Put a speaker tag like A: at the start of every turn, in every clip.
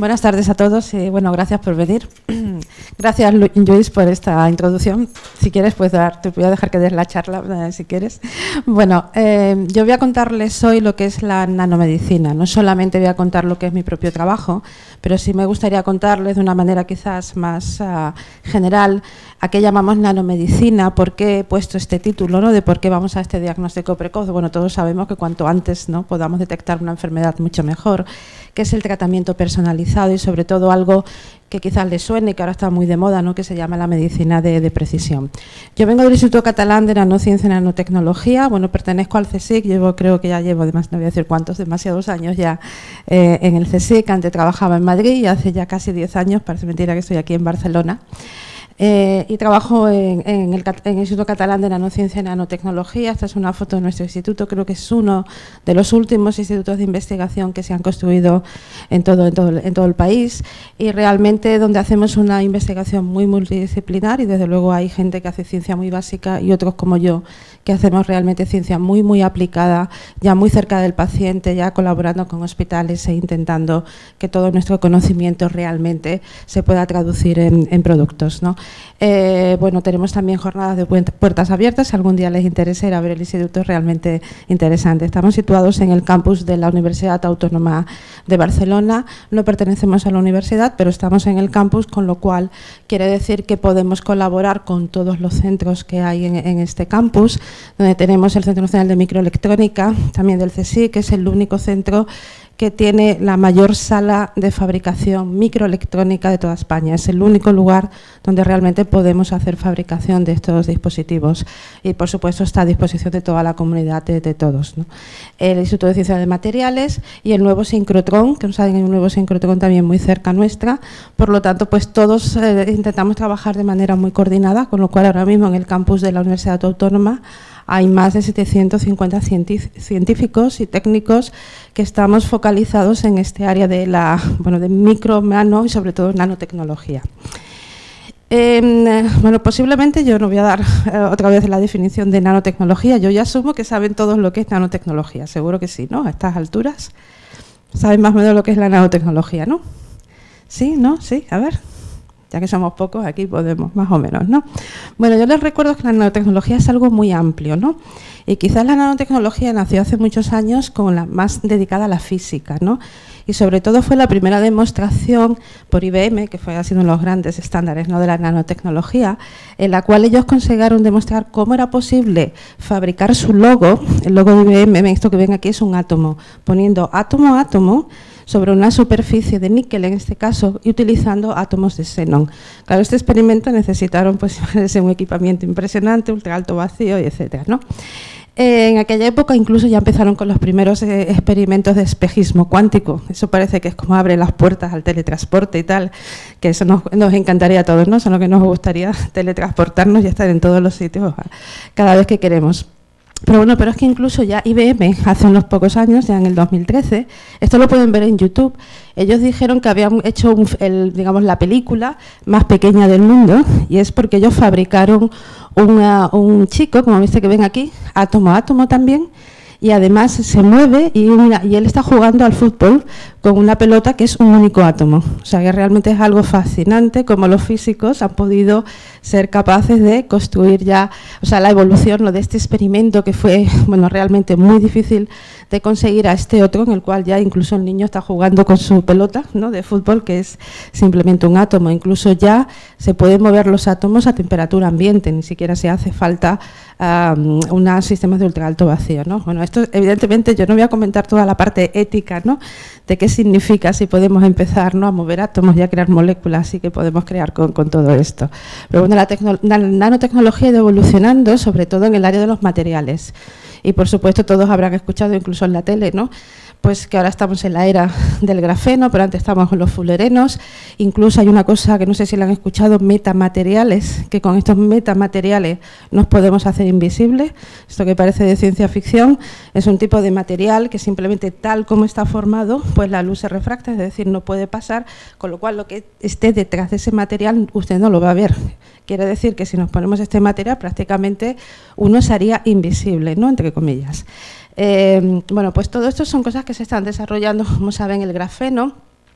A: Buenas tardes a todos y bueno, gracias por venir. Gracias, Luis, por esta introducción. Si quieres, pues te voy a dejar que des la charla, si quieres. Bueno, yo voy a contarles hoy lo que es la nanomedicina. No solamente voy a contar lo que es mi propio trabajo, pero sí me gustaría contarles de una manera quizás más general a qué llamamos nanomedicina, por qué he puesto este título, ¿no? De por qué vamos a este diagnóstico precoz. Bueno, todos sabemos que cuanto antes, ¿no?, podamos detectar una enfermedad mucho mejor, que es el tratamiento personalizado y sobre todo algo que quizás les suene, que ahora está muy de moda, ¿no?, que se llama la medicina de precisión. Yo vengo del Instituto Catalán de Nanociencia y Nanotecnología, bueno, pertenezco al CSIC, creo que ya llevo, además no voy a decir cuántos, demasiados años ya en el CSIC. Antes trabajaba en Madrid y hace ya casi 10 años, parece mentira que estoy aquí en Barcelona. Y trabajo en el Instituto Catalán de Nanociencia y Nanotecnología. Esta es una foto de nuestro instituto, creo que es uno de los últimos institutos de investigación que se han construido en todo el país, y realmente donde hacemos una investigación muy multidisciplinar, y desde luego hay gente que hace ciencia muy básica y otros como yo que hacemos realmente ciencia muy aplicada, ya muy cerca del paciente, ya colaborando con hospitales e intentando que todo nuestro conocimiento realmente se pueda traducir en productos, ¿no? Bueno, tenemos también jornadas de puertas abiertas. Si algún día les interesa ir a ver el instituto, es realmente interesante. Estamos situados en el campus de la Universidad Autónoma de Barcelona. No pertenecemos a la universidad, pero estamos en el campus, con lo cual quiere decir que podemos colaborar con todos los centros que hay en este campus, donde tenemos el Centro Nacional de Microelectrónica, también del CSIC, que es el único centro que tiene la mayor sala de fabricación microelectrónica de toda España. Es el único lugar donde realmente podemos hacer fabricación de estos dispositivos y, por supuesto, está a disposición de toda la comunidad, de todos, ¿no? El Instituto de Ciencia de Materiales y el nuevo sincrotrón, que nos hay un nuevo sincrotrón también muy cerca nuestra. Por lo tanto, pues todos intentamos trabajar de manera muy coordinada, con lo cual ahora mismo en el campus de la Universidad Autónoma hay más de 750 científicos y técnicos que estamos focalizados en este área de de micro, nano y sobre todo nanotecnología. Bueno, posiblemente yo no voy a dar otra vez la definición de nanotecnología. Yo ya asumo que saben todos lo que es nanotecnología, seguro que sí, ¿no? A estas alturas saben más o menos lo que es la nanotecnología, ¿no? ¿Sí? ¿No? ¿Sí? A ver. Ya que somos pocos, aquí podemos, más o menos, ¿no? Bueno, yo les recuerdo que la nanotecnología es algo muy amplio, ¿no? Y quizás la nanotecnología nació hace muchos años con la más dedicada a la física, ¿no? Y sobre todo fue la primera demostración por IBM, que ha sido uno de los grandes estándares, ¿no?, de la nanotecnología, en la cual ellos consiguieron demostrar cómo era posible fabricar su logo. El logo de IBM, esto que ven aquí, es un átomo, poniendo átomo a átomo sobre una superficie de níquel, en este caso, y utilizando átomos de xenón. Claro, este experimento necesitaron, pues, un equipamiento impresionante, ultra alto vacío, y etcétera, ¿no? En aquella época incluso ya empezaron con los primeros experimentos de espejismo cuántico. Eso parece que es como abre las puertas al teletransporte y tal, que eso nos encantaría a todos, ¿no? Eso es lo que nos gustaría, teletransportarnos y estar en todos los sitios cada vez que queremos. Pero bueno, pero es que incluso ya IBM, hace unos pocos años, ya en el 2013, esto lo pueden ver en YouTube, ellos dijeron que habían hecho, digamos, la película más pequeña del mundo, y es porque ellos fabricaron un chico, como viste que ven aquí, átomo a átomo también, y además se mueve y él está jugando al fútbol con una pelota que es un único átomo. O sea, que realmente es algo fascinante cómo los físicos han podido ser capaces de construir ya, o sea, la evolución, de este experimento que fue, bueno, realmente muy difícil de conseguir, a este otro en el cual ya incluso el niño está jugando con su pelota, ¿no?, de fútbol, que es simplemente un átomo. Incluso ya se pueden mover los átomos a temperatura ambiente, ni siquiera se hace falta unos sistemas de ultra alto vacío, ¿no? Bueno, esto evidentemente yo no voy a comentar toda la parte ética, ¿no?, de qué significa si podemos empezar, ¿no?, a mover átomos y a crear moléculas, y que podemos crear con todo esto. Pero bueno, la nanotecnología ha ido evolucionando, sobre todo en el área de los materiales. Y por supuesto todos habrán escuchado, incluso en la tele, ¿no?, pues que ahora estamos en la era del grafeno, pero antes estábamos con los fullerenos. Incluso hay una cosa que no sé si la han escuchado, metamateriales, que con estos metamateriales nos podemos hacer invisibles. Esto que parece de ciencia ficción es un tipo de material que simplemente tal como está formado, pues la luz se refracta, es decir, no puede pasar, con lo cual lo que esté detrás de ese material usted no lo va a ver. Quiere decir que si nos ponemos este material, prácticamente uno se haría invisible, ¿no?, entre comillas. Bueno, pues todo esto son cosas que se están desarrollando, como saben, el grafeno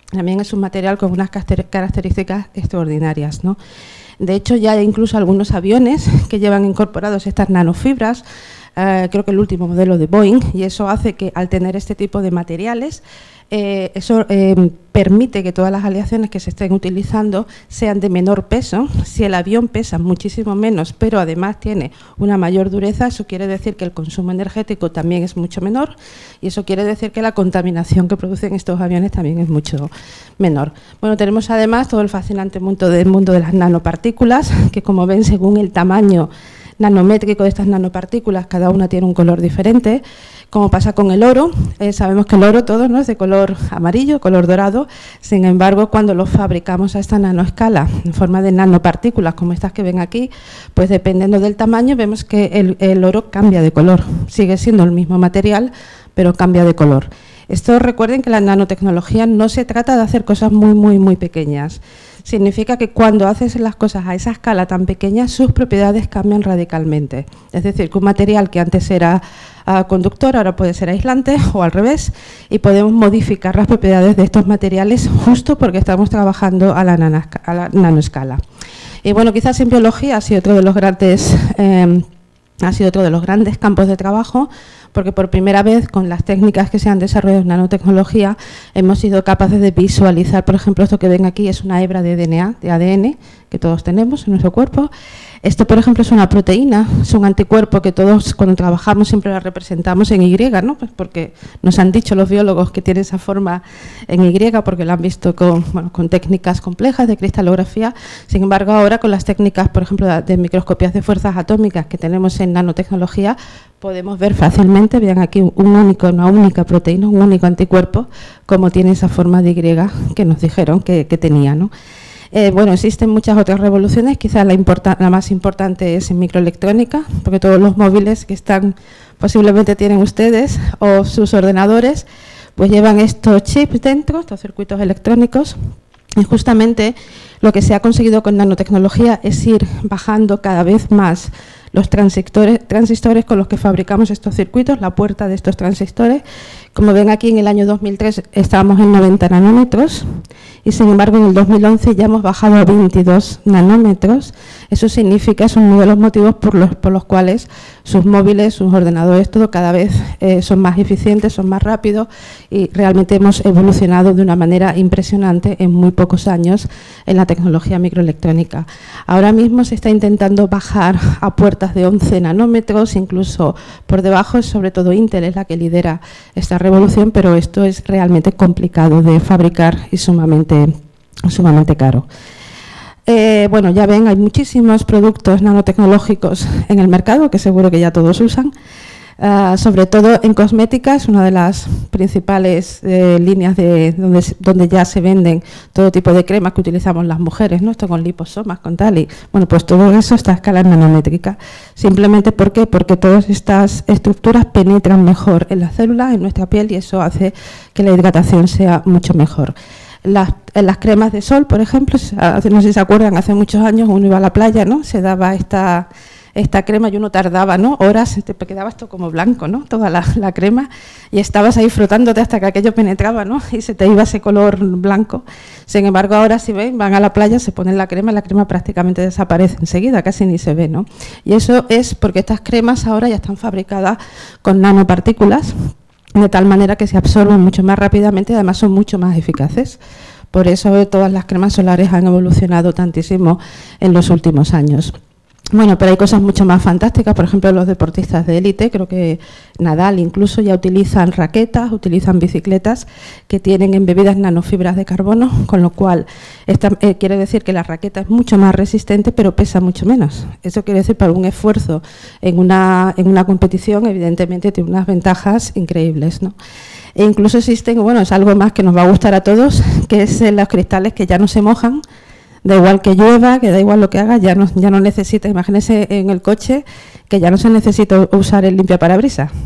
A: también es un material con unas características extraordinarias, ¿no? De hecho, ya hay incluso algunos aviones que llevan incorporados estas nanofibras, creo que el último modelo de Boeing, y eso hace que al tener este tipo de materiales, eso permite que todas las aleaciones que se estén utilizando sean de menor peso. Si el avión pesa muchísimo menos, pero además tiene una mayor dureza, eso quiere decir que el consumo energético también es mucho menor y eso quiere decir que la contaminación que producen estos aviones también es mucho menor. Bueno, tenemos además todo el fascinante mundo de las nanopartículas, que como ven, según el tamaño nanométrico de estas nanopartículas, cada una tiene un color diferente. Como pasa con el oro, sabemos que el oro todo, ¿no?, es de color amarillo, color dorado. Sin embargo, cuando lo fabricamos a esta nanoescala, en forma de nanopartículas, como estas que ven aquí, pues dependiendo del tamaño, vemos que el oro cambia de color. Sigue siendo el mismo material, pero cambia de color. Esto, recuerden que la nanotecnología no se trata de hacer cosas muy pequeñas. Significa que cuando haces las cosas a esa escala tan pequeña, sus propiedades cambian radicalmente. Es decir, que un material que antes era conductor ahora puede ser aislante o al revés, y podemos modificar las propiedades de estos materiales justo porque estamos trabajando a la nanoescala. Y bueno, quizás en biología ha sido otro de los grandes campos de trabajo, porque por primera vez con las técnicas que se han desarrollado en nanotecnología hemos sido capaces de visualizar, por ejemplo, esto que ven aquí es una hebra de DNA, de ADN, que todos tenemos en nuestro cuerpo. Esto, por ejemplo, es una proteína, es un anticuerpo que todos cuando trabajamos siempre la representamos en Y, ¿no? Pues porque nos han dicho los biólogos que tiene esa forma en Y, porque lo han visto con técnicas complejas de cristalografía. Sin embargo, ahora con las técnicas, por ejemplo, de microscopías de fuerzas atómicas que tenemos en nanotecnología, podemos ver fácilmente, vean aquí una única proteína, un único anticuerpo, como tiene esa forma de Y que nos dijeron que tenía, ¿no? Bueno, existen muchas otras revoluciones, quizás la más importante es en microelectrónica, porque todos los móviles que posiblemente tienen ustedes o sus ordenadores, pues llevan estos chips dentro, estos circuitos electrónicos, y justamente lo que se ha conseguido con nanotecnología es ir bajando cada vez más los transistores con los que fabricamos estos circuitos, la puerta de estos transistores. Como ven aquí, en el año 2003 estábamos en 90 nanómetros y sin embargo en el 2011 ya hemos bajado a 22 nanómetros. Eso significa, son uno de los motivos por los cuales sus móviles, sus ordenadores, todo cada vez son más eficientes, son más rápidos y realmente hemos evolucionado de una manera impresionante en muy pocos años en la tecnología microelectrónica. Ahora mismo se está intentando bajar a puertas de 11 nanómetros, incluso por debajo, sobre todo Intel es la que lidera esta revolución, pero esto es realmente complicado de fabricar y sumamente caro. Bueno, ya ven, hay muchísimos productos nanotecnológicos en el mercado, que seguro que ya todos usan, sobre todo en cosmética, es una de las principales líneas donde ya se venden todo tipo de cremas que utilizamos las mujeres, ¿no? Esto con liposomas, con tal, y bueno, pues todo eso está a escala nanométrica. Simplemente, ¿por qué? Porque todas estas estructuras penetran mejor en las células, en nuestra piel, y eso hace que la hidratación sea mucho mejor. Las cremas de sol, por ejemplo, no sé si se acuerdan, hace muchos años uno iba a la playa, ¿no? Se daba esta crema y uno tardaba, ¿no?, horas, te quedaba esto como blanco, ¿no?, toda la crema, y estabas ahí frotándote hasta que aquello penetraba, ¿no?, y se te iba ese color blanco. Sin embargo, ahora si ven, van a la playa, se ponen la crema prácticamente desaparece enseguida, casi ni se ve, ¿no? Y eso es porque estas cremas ahora ya están fabricadas con nanopartículas, de tal manera que se absorben mucho más rápidamente y además son mucho más eficaces. Por eso todas las cremas solares han evolucionado tantísimo en los últimos años. Bueno, pero hay cosas mucho más fantásticas, por ejemplo, los deportistas de élite, creo que Nadal incluso ya utilizan raquetas, utilizan bicicletas que tienen embebidas nanofibras de carbono, con lo cual quiere decir que la raqueta es mucho más resistente, pero pesa mucho menos. Eso quiere decir, para un esfuerzo en una competición, evidentemente tiene unas ventajas increíbles, ¿no? E incluso existen, bueno, es algo más que nos va a gustar a todos, que es los cristales que ya no se mojan. Da igual que llueva, que da igual lo que haga, ya no necesita, imagínese en el coche que ya no se necesita usar el limpiaparabrisas.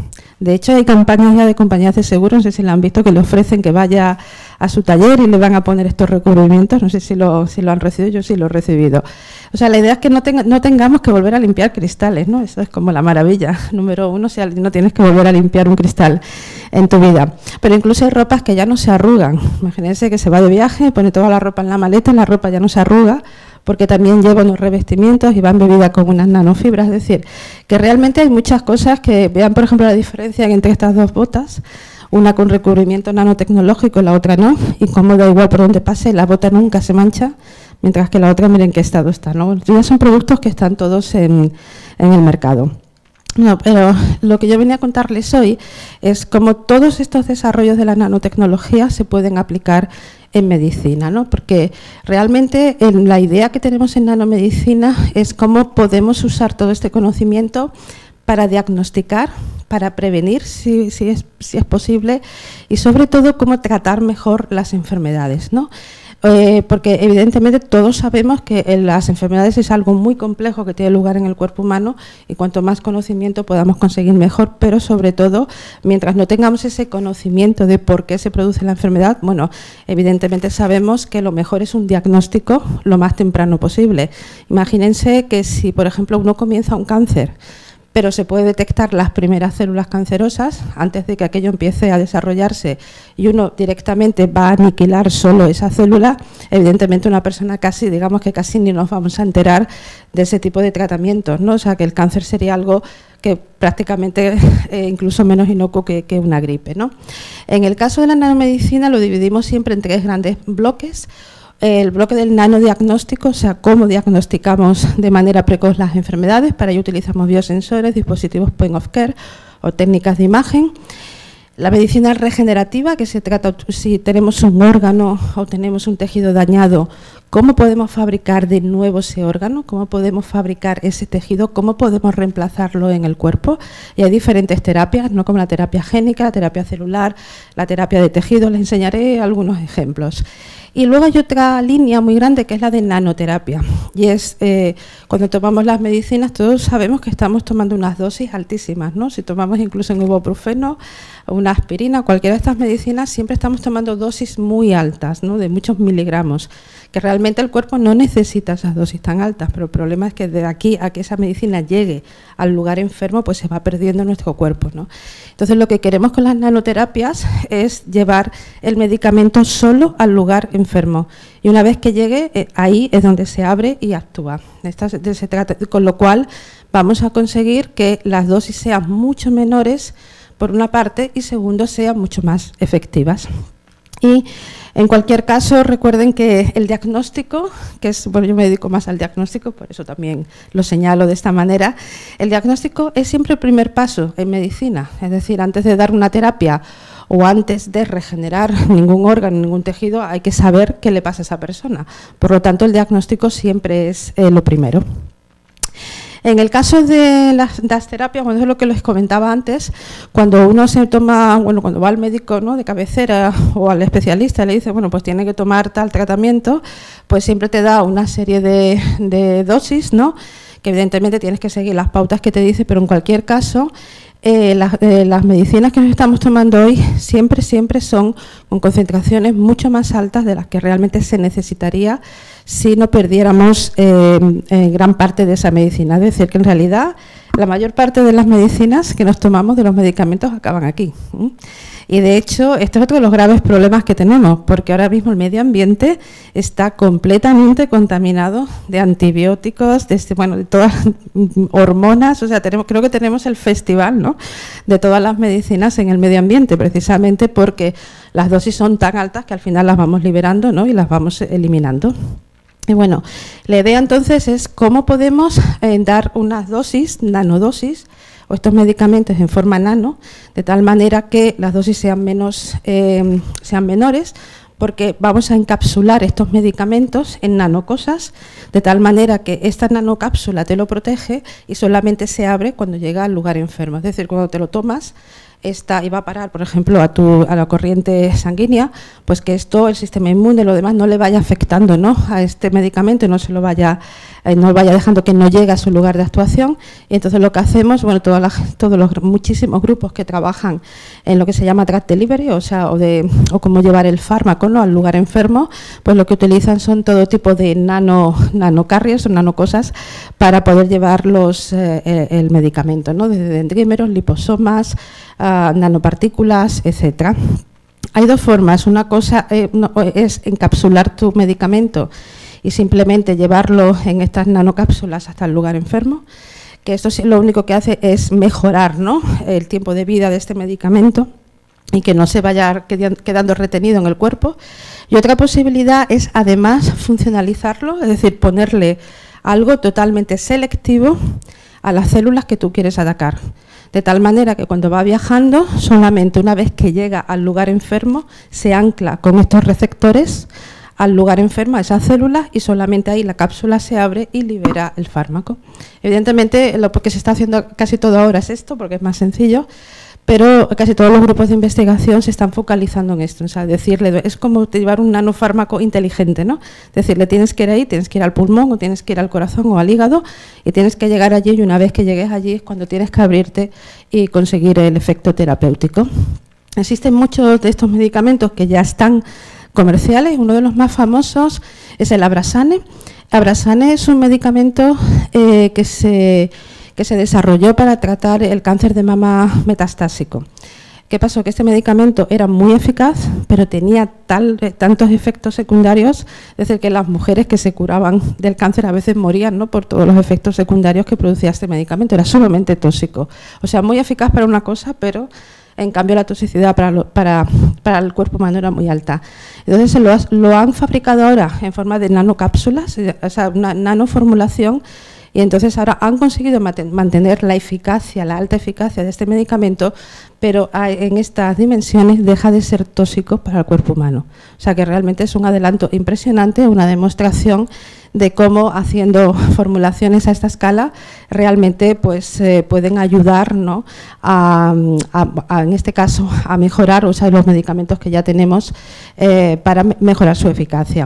A: De hecho, hay campañas ya de compañías de seguros, no sé si la han visto, que le ofrecen que vaya a su taller y le van a poner estos recubrimientos. No sé si lo han recibido, yo sí lo he recibido. O sea, la idea es que no tengamos que volver a limpiar cristales, ¿no? Eso es como la maravilla. Número uno, si no tienes que volver a limpiar un cristal en tu vida. Pero incluso hay ropas que ya no se arrugan. Imagínense que se va de viaje, pone toda la ropa en la maleta, la ropa ya no se arruga, porque también lleva unos revestimientos y va embebida con unas nanofibras. Es decir, que realmente hay muchas cosas que, vean por ejemplo la diferencia entre estas dos botas, una con recubrimiento nanotecnológico y la otra no, y como da igual por donde pase, la bota nunca se mancha, mientras que la otra, miren en qué estado está, ¿no? Ya son productos que están todos en el mercado. No, pero lo que yo venía a contarles hoy es cómo todos estos desarrollos de la nanotecnología se pueden aplicar en medicina, ¿no? Porque realmente la idea que tenemos en nanomedicina es cómo podemos usar todo este conocimiento para diagnosticar, para prevenir si es posible, y sobre todo cómo tratar mejor las enfermedades, ¿no? Porque evidentemente todos sabemos que las enfermedades es algo muy complejo que tiene lugar en el cuerpo humano, y cuanto más conocimiento podamos conseguir mejor, pero sobre todo mientras no tengamos ese conocimiento de por qué se produce la enfermedad, bueno, evidentemente sabemos que lo mejor es un diagnóstico lo más temprano posible. Imagínense que si por ejemplo uno comienza un cáncer, pero se puede detectar las primeras células cancerosas antes de que aquello empiece a desarrollarse, y uno directamente va a aniquilar solo esa célula, evidentemente una persona casi ni nos vamos a enterar de ese tipo de tratamientos, ¿no? O sea, que el cáncer sería algo que prácticamente incluso menos inocuo que una gripe, ¿no? En el caso de la nanomedicina lo dividimos siempre en 3 grandes bloques. El bloque del nanodiagnóstico, o sea, cómo diagnosticamos de manera precoz las enfermedades. Para ello utilizamos biosensores, dispositivos point of care o técnicas de imagen. La medicina regenerativa, que se trata si tenemos un órgano o tenemos un tejido dañado, cómo podemos fabricar de nuevo ese órgano, cómo podemos fabricar ese tejido, cómo podemos reemplazarlo en el cuerpo. Y hay diferentes terapias, no como la terapia génica, la terapia celular, la terapia de tejido. Les enseñaré algunos ejemplos. Y luego hay otra línea muy grande que es la de nanoterapia, y es cuando tomamos las medicinas todos sabemos que estamos tomando unas dosis altísimas, ¿no? Si tomamos incluso un ibuprofeno, una aspirina, cualquiera de estas medicinas, siempre estamos tomando dosis muy altas, ¿no? De muchos miligramos, que realmente el cuerpo no necesita esas dosis tan altas, pero el problema es que de aquí a que esa medicina llegue al lugar enfermo, pues se va perdiendo nuestro cuerpo, ¿no? Entonces lo que queremos con las nanoterapias es llevar el medicamento solo al lugar enfermo, y una vez que llegue, ahí es donde se abre y actúa. Se trata, con lo cual vamos a conseguir que las dosis sean mucho menores, por una parte, y segundo, sean mucho más efectivas. Y en cualquier caso, recuerden que el diagnóstico, que es, bueno, yo me dedico más al diagnóstico, por eso también lo señalo de esta manera, el diagnóstico es siempre el primer paso en medicina, es decir, antes de dar una terapia o antes de regenerar ningún órgano, ningún tejido, hay que saber qué le pasa a esa persona. Por lo tanto, el diagnóstico siempre es lo primero. En el caso de las terapias, bueno, eso es lo que les comentaba antes, cuando uno se toma, bueno, cuando va al médico, ¿no?, de cabecera o al especialista y le dice, bueno, pues tiene que tomar tal tratamiento, pues siempre te da una serie de dosis, ¿no?, que evidentemente tienes que seguir las pautas que te dice, pero en cualquier caso, las medicinas que nos estamos tomando hoy siempre son con concentraciones mucho más altas de las que realmente se necesitaría si no perdiéramos gran parte de esa medicina. Es decir, que en realidad la mayor parte de las medicinas que nos tomamos, de los medicamentos, acaban aquí. Y de hecho, este es otro de los graves problemas que tenemos, porque ahora mismo el medio ambiente está completamente contaminado de antibióticos, de todas hormonas. O sea, creo que tenemos el festival, ¿no?, de todas las medicinas en el medio ambiente, precisamente porque las dosis son tan altas que al final las vamos liberando, ¿no?, y las vamos eliminando. Y bueno, la idea entonces es cómo podemos dar unas dosis, nanodosis, o estos medicamentos en forma nano, de tal manera que las dosis sean menores, porque vamos a encapsular estos medicamentos en nanocosas, de tal manera que esta nanocápsula te lo protege y solamente se abre cuando llega al lugar enfermo. Es decir, cuando te lo tomas, y va a parar, por ejemplo, a la corriente sanguínea, pues que esto, el sistema inmune, lo demás, no le vaya afectando, ¿no?, a este medicamento, no vaya dejando que no llegue a su lugar de actuación. Y entonces lo que hacemos, bueno, todos los muchísimos grupos que trabajan en lo que se llama drug delivery, o cómo llevar el fármaco, ¿no?, al lugar enfermo, pues lo que utilizan son todo tipo de nanocarriers o nanocosas para poder llevar el medicamento, ¿no?, desde dendrímeros, liposomas, nanopartículas, etcétera. Hay dos formas. Una cosa es encapsular tu medicamento y simplemente llevarlo en estas nanocápsulas hasta el lugar enfermo, que esto lo único que hace es mejorar, ¿no?, el tiempo de vida de este medicamento y que no se vaya quedando retenido en el cuerpo. Y otra posibilidad es además funcionalizarlo, es decir, ponerle algo totalmente selectivo a las células que tú quieres atacar, de tal manera que cuando va viajando, solamente una vez que llega al lugar enfermo, se ancla con estos receptores al lugar enfermo, a esas células, y solamente ahí la cápsula se abre y libera el fármaco. Evidentemente, lo que se está haciendo casi todo ahora es esto, porque es más sencillo, pero casi todos los grupos de investigación se están focalizando en esto. O sea, decirle, es como llevar un nanofármaco inteligente, ¿no? Decirle, tienes que ir ahí, tienes que ir al pulmón, o tienes que ir al corazón o al hígado, y tienes que llegar allí, y una vez que llegues allí es cuando tienes que abrirte y conseguir el efecto terapéutico. Existen muchos de estos medicamentos que ya están comerciales. Uno de los más famosos es el Abrasane. Abrasane es un medicamento que se desarrolló para tratar el cáncer de mama metastásico. ¿Qué pasó? Que este medicamento era muy eficaz, pero tenía tantos efectos secundarios, es decir, que las mujeres que se curaban del cáncer a veces morían, ¿no?, por todos los efectos secundarios que producía este medicamento. Era sumamente tóxico. O sea, muy eficaz para una cosa, pero en cambio la toxicidad para el cuerpo humano era muy alta. Entonces lo han fabricado ahora en forma de nanocápsulas, o sea, una nanoformulación, y entonces ahora han conseguido mantener la eficacia, la alta eficacia de este medicamento, pero en estas dimensiones deja de ser tóxico para el cuerpo humano. O sea que realmente es un adelanto impresionante, una demostración de cómo haciendo formulaciones a esta escala realmente pues pueden ayudar, ¿no?, en este caso a mejorar, o sea, los medicamentos que ya tenemos para mejorar su eficacia.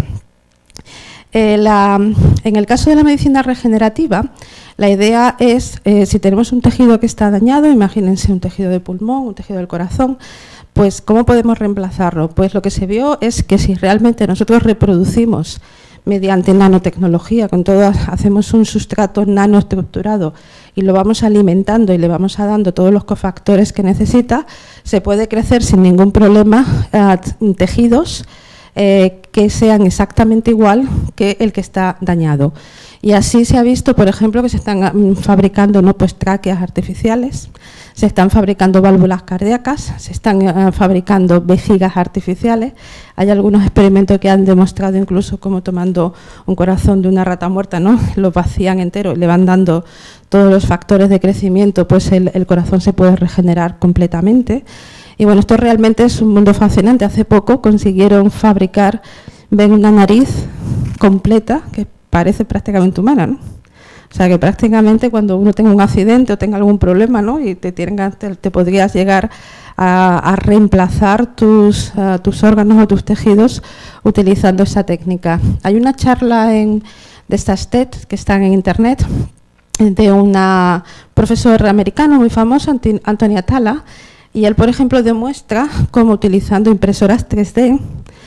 A: En el caso de la medicina regenerativa, la idea es, si tenemos un tejido que está dañado, imagínense un tejido de pulmón, un tejido del corazón, pues ¿cómo podemos reemplazarlo? Pues lo que se vio es que si realmente nosotros reproducimos mediante nanotecnología, hacemos un sustrato nanoestructurado y lo vamos alimentando y le vamos dando todos los cofactores que necesita, se puede crecer sin ningún problema tejidos que sean exactamente igual que el que está dañado. Y así se ha visto, por ejemplo, que se están fabricando, ¿no?, pues tráqueas artificiales, se están fabricando válvulas cardíacas, se están fabricando vejigas artificiales. Hay algunos experimentos que han demostrado incluso cómo tomando un corazón de una rata muerta, ¿no?, lo vacían entero y le van dando todos los factores de crecimiento, pues el corazón se puede regenerar completamente. Y bueno, esto realmente es un mundo fascinante. Hace poco consiguieron fabricar una nariz completa que parece prácticamente humana, ¿no? O sea, que prácticamente cuando uno tenga un accidente o tenga algún problema, ¿no?, y te podrías llegar a reemplazar tus órganos o tus tejidos utilizando esa técnica. Hay una charla de estas TED que están en Internet de una profesora americana muy famosa, Antonia Tala, y él, por ejemplo, demuestra cómo utilizando impresoras 3D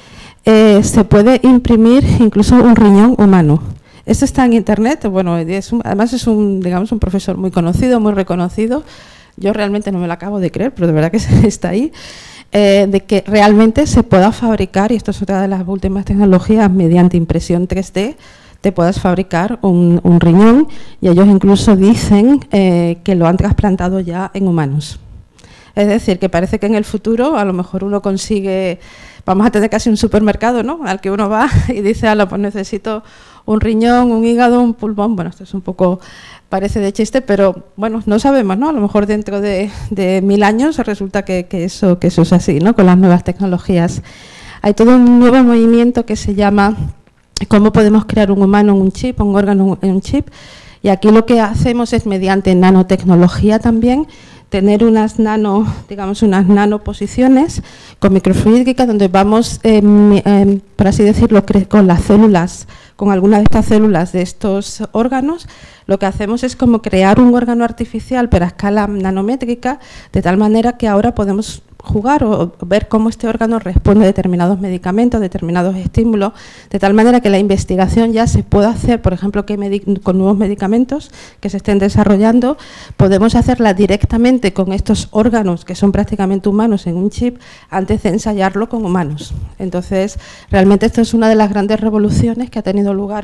A: se puede imprimir incluso un riñón humano. Esto está en Internet, bueno, además es digamos, un profesor muy conocido, muy reconocido. Yo realmente no me lo acabo de creer, pero de verdad que está ahí, de que realmente se pueda fabricar, y esto es otra de las últimas tecnologías, mediante impresión 3D, te puedas fabricar un riñón, y ellos incluso dicen que lo han trasplantado ya en humanos. Es decir, que parece que en el futuro a lo mejor uno consigue, vamos a tener casi un supermercado, ¿no?, al que uno va y dice, pues necesito un riñón, un hígado, un pulmón. Bueno, esto es un poco, parece de chiste, pero bueno, no sabemos, ¿no? A lo mejor dentro de 1000 años resulta que eso es así, ¿no?, con las nuevas tecnologías. Hay todo un nuevo movimiento que se llama ¿cómo podemos crear un humano en un chip, un órgano en un chip? Y aquí lo que hacemos es, mediante nanotecnología también, tener unas digamos, unas nanoposiciones con microfluídica donde vamos, por así decirlo, con las células, con algunas de estas células de estos órganos, lo que hacemos es como crear un órgano artificial pero a escala nanométrica, de tal manera que ahora podemos jugar o ver cómo este órgano responde a determinados medicamentos, determinados estímulos, de tal manera que la investigación ya se pueda hacer, por ejemplo, que con nuevos medicamentos que se estén desarrollando, podemos hacerla directamente con estos órganos que son prácticamente humanos en un chip antes de ensayarlo con humanos. Entonces, realmente esto es una de las grandes revoluciones que ha tenido lugar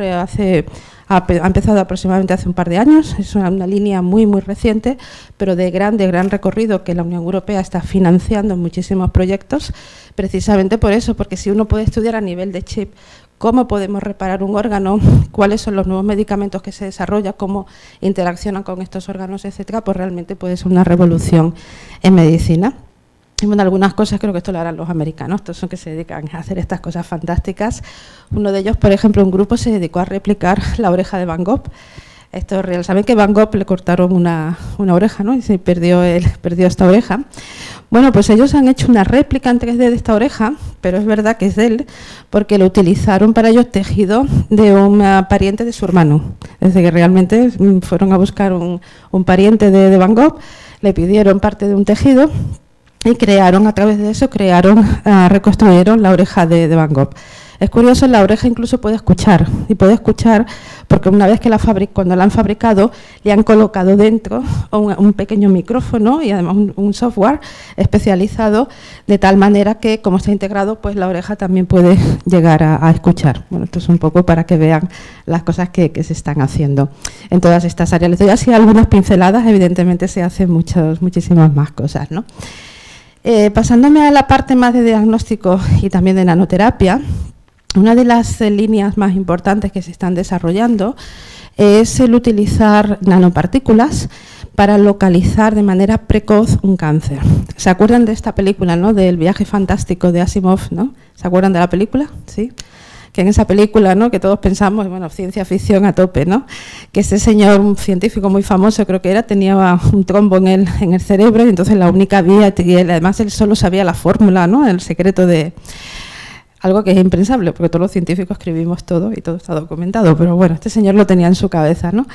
A: ha empezado aproximadamente hace un par de años, es una línea muy reciente, pero de gran recorrido que la Unión Europea está financiando muchísimos proyectos, precisamente por eso, porque si uno puede estudiar a nivel de chip cómo podemos reparar un órgano, cuáles son los nuevos medicamentos que se desarrollan, cómo interaccionan con estos órganos, etcétera, pues realmente puede ser una revolución en medicina. Y bueno, algunas cosas creo que esto lo harán los americanos, estos son que se dedican a hacer estas cosas fantásticas. Uno de ellos, por ejemplo, un grupo se dedicó a replicar la oreja de Van Gogh. Esto es real. Saben que Van Gogh le cortaron una oreja, ¿no? Y se perdió esta oreja. Bueno, pues ellos han hecho una réplica en 3D de esta oreja, pero es verdad que es de él, porque lo utilizaron para ellos tejido de un pariente de su hermano. Es decir, que realmente fueron a buscar un pariente de Van Gogh, le pidieron parte de un tejido y crearon, a través de eso, reconstruyeron la oreja de Van Gogh. Es curioso, la oreja incluso puede escuchar, y puede escuchar porque una vez que cuando la han fabricado, le han colocado dentro un pequeño micrófono y además un software especializado, de tal manera que, como está integrado, pues la oreja también puede llegar a escuchar. Bueno, esto es un poco para que vean las cosas que se están haciendo en todas estas áreas. Les doy así algunas pinceladas, evidentemente se hacen muchísimas más cosas, ¿no? Pasándome a la parte más de diagnóstico y también de nanoterapia, una de las líneas más importantes que se están desarrollando es el utilizar nanopartículas para localizar de manera precoz un cáncer. ¿Se acuerdan de esta película, ¿no? Del viaje fantástico de Asimov, ¿no? ¿Se acuerdan de la película? Sí. Que en esa película, ¿no?, que todos pensamos, bueno, ciencia ficción a tope, ¿no?, que este señor, un científico muy famoso, creo que era, tenía un trombo en el cerebro y entonces la única vía, y además él solo sabía la fórmula, ¿no?, el secreto de algo que es impensable, porque todos los científicos escribimos todo y todo está documentado, pero bueno, este señor lo tenía en su cabeza, ¿no?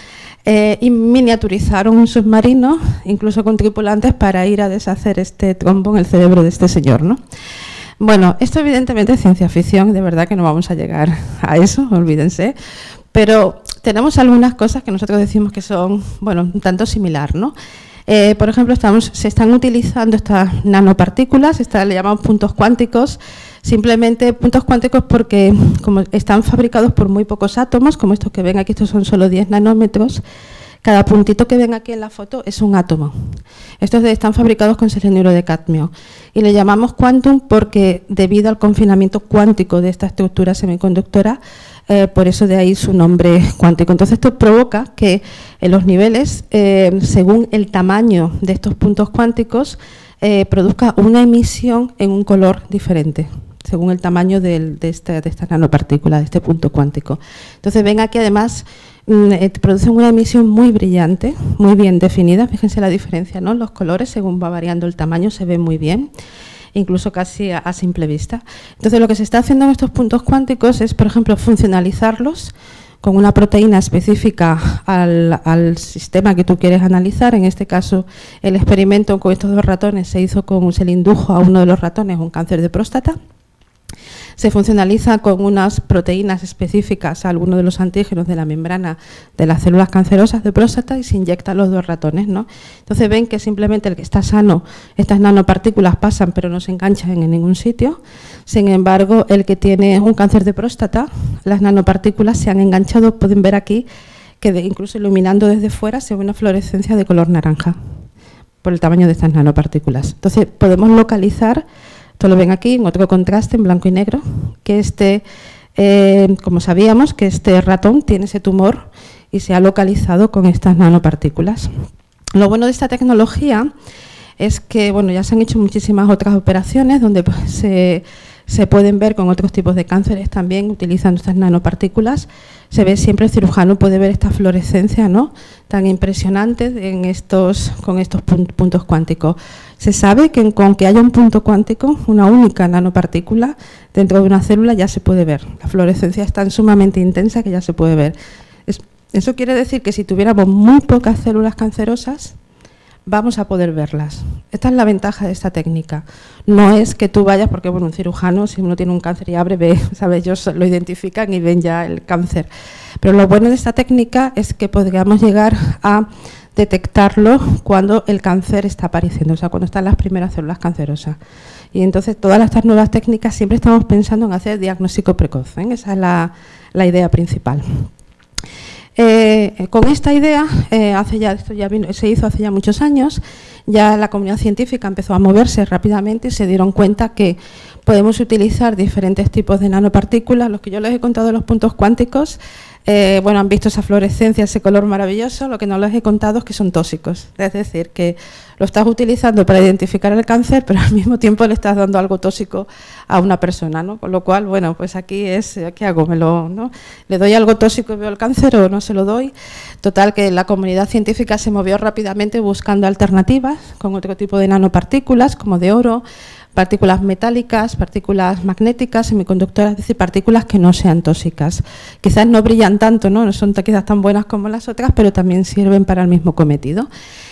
A: Y miniaturizaron un submarino, incluso con tripulantes, para ir a deshacer este trombo en el cerebro de este señor, ¿no? Bueno, esto evidentemente es ciencia ficción, de verdad que no vamos a llegar a eso, olvídense, pero tenemos algunas cosas que nosotros decimos que son, bueno, un tanto similar, ¿no? Por ejemplo, se están utilizando estas nanopartículas, le llamamos puntos cuánticos, simplemente puntos cuánticos porque como están fabricados por muy pocos átomos, como estos que ven aquí, estos son solo 10 nanómetros, cada puntito que ven aquí en la foto es un átomo. Estos están fabricados con selenuro de cadmio y le llamamos quantum porque debido al confinamiento cuántico de esta estructura semiconductora, por eso de ahí su nombre cuántico. Entonces esto provoca que en los niveles, según el tamaño de estos puntos cuánticos, produzca una emisión en un color diferente, según el tamaño de esta nanopartícula, de este punto cuántico. Entonces ven aquí además, producen una emisión muy brillante, muy bien definida. Fíjense la diferencia, ¿no? Los colores, según va variando el tamaño, se ven muy bien, incluso casi a simple vista. Entonces lo que se está haciendo en estos puntos cuánticos es, por ejemplo, funcionalizarlos con una proteína específica al sistema que tú quieres analizar. En este caso, el experimento con estos dos ratones se le indujo a uno de los ratones un cáncer de próstata. Se funcionaliza con unas proteínas específicas a alguno de los antígenos de la membrana de las células cancerosas de próstata y se inyectan los dos ratones, ¿no? Entonces ven que simplemente el que está sano, estas nanopartículas pasan pero no se enganchan en ningún sitio. Sin embargo, el que tiene un cáncer de próstata, las nanopartículas se han enganchado, pueden ver aquí que incluso iluminando desde fuera se ve una fluorescencia de color naranja por el tamaño de estas nanopartículas. Entonces podemos localizar, esto lo ven aquí en otro contraste en blanco y negro, que como sabíamos, que este ratón tiene ese tumor y se ha localizado con estas nanopartículas. Lo bueno de esta tecnología es que, bueno, ya se han hecho muchísimas otras operaciones donde se se pueden ver con otros tipos de cánceres también utilizando estas nanopartículas. Se ve siempre, el cirujano puede ver esta fluorescencia, ¿no?, tan impresionante con estos puntos cuánticos. Se sabe que con que haya un punto cuántico, una única nanopartícula dentro de una célula, ya se puede ver. La fluorescencia es tan sumamente intensa que ya se puede ver. Eso quiere decir que si tuviéramos muy pocas células cancerosas, vamos a poder verlas. Esta es la ventaja de esta técnica. No es que tú vayas, porque bueno, un cirujano, si uno tiene un cáncer y abre, ve, ¿sabes? Ellos lo identifican y ven ya el cáncer. Pero lo bueno de esta técnica es que podríamos llegar a detectarlo cuando el cáncer está apareciendo, o sea, cuando están las primeras células cancerosas. Y entonces todas estas nuevas técnicas siempre estamos pensando en hacer diagnóstico precoz, ¿eh? Esa es la idea principal. Con esta idea, se hizo hace ya muchos años, ya la comunidad científica empezó a moverse rápidamente y se dieron cuenta que podemos utilizar diferentes tipos de nanopartículas. Los que yo les he contado de los puntos cuánticos, bueno, han visto esa fluorescencia, ese color maravilloso. Lo que no les he contado es que son tóxicos, es decir, que lo estás utilizando para identificar el cáncer, pero al mismo tiempo le estás dando algo tóxico a una persona, ¿no? Con lo cual, bueno, pues aquí es, ¿qué hago? ¿No? ¿Le doy algo tóxico y veo el cáncer o no se lo doy? Total, que la comunidad científica se movió rápidamente buscando alternativas con otro tipo de nanopartículas, como de oro, partículas metálicas, partículas magnéticas, semiconductoras, es decir, partículas que no sean tóxicas. Quizás no brillan tanto, no son quizás tan buenas como las otras, pero también sirven para el mismo cometido.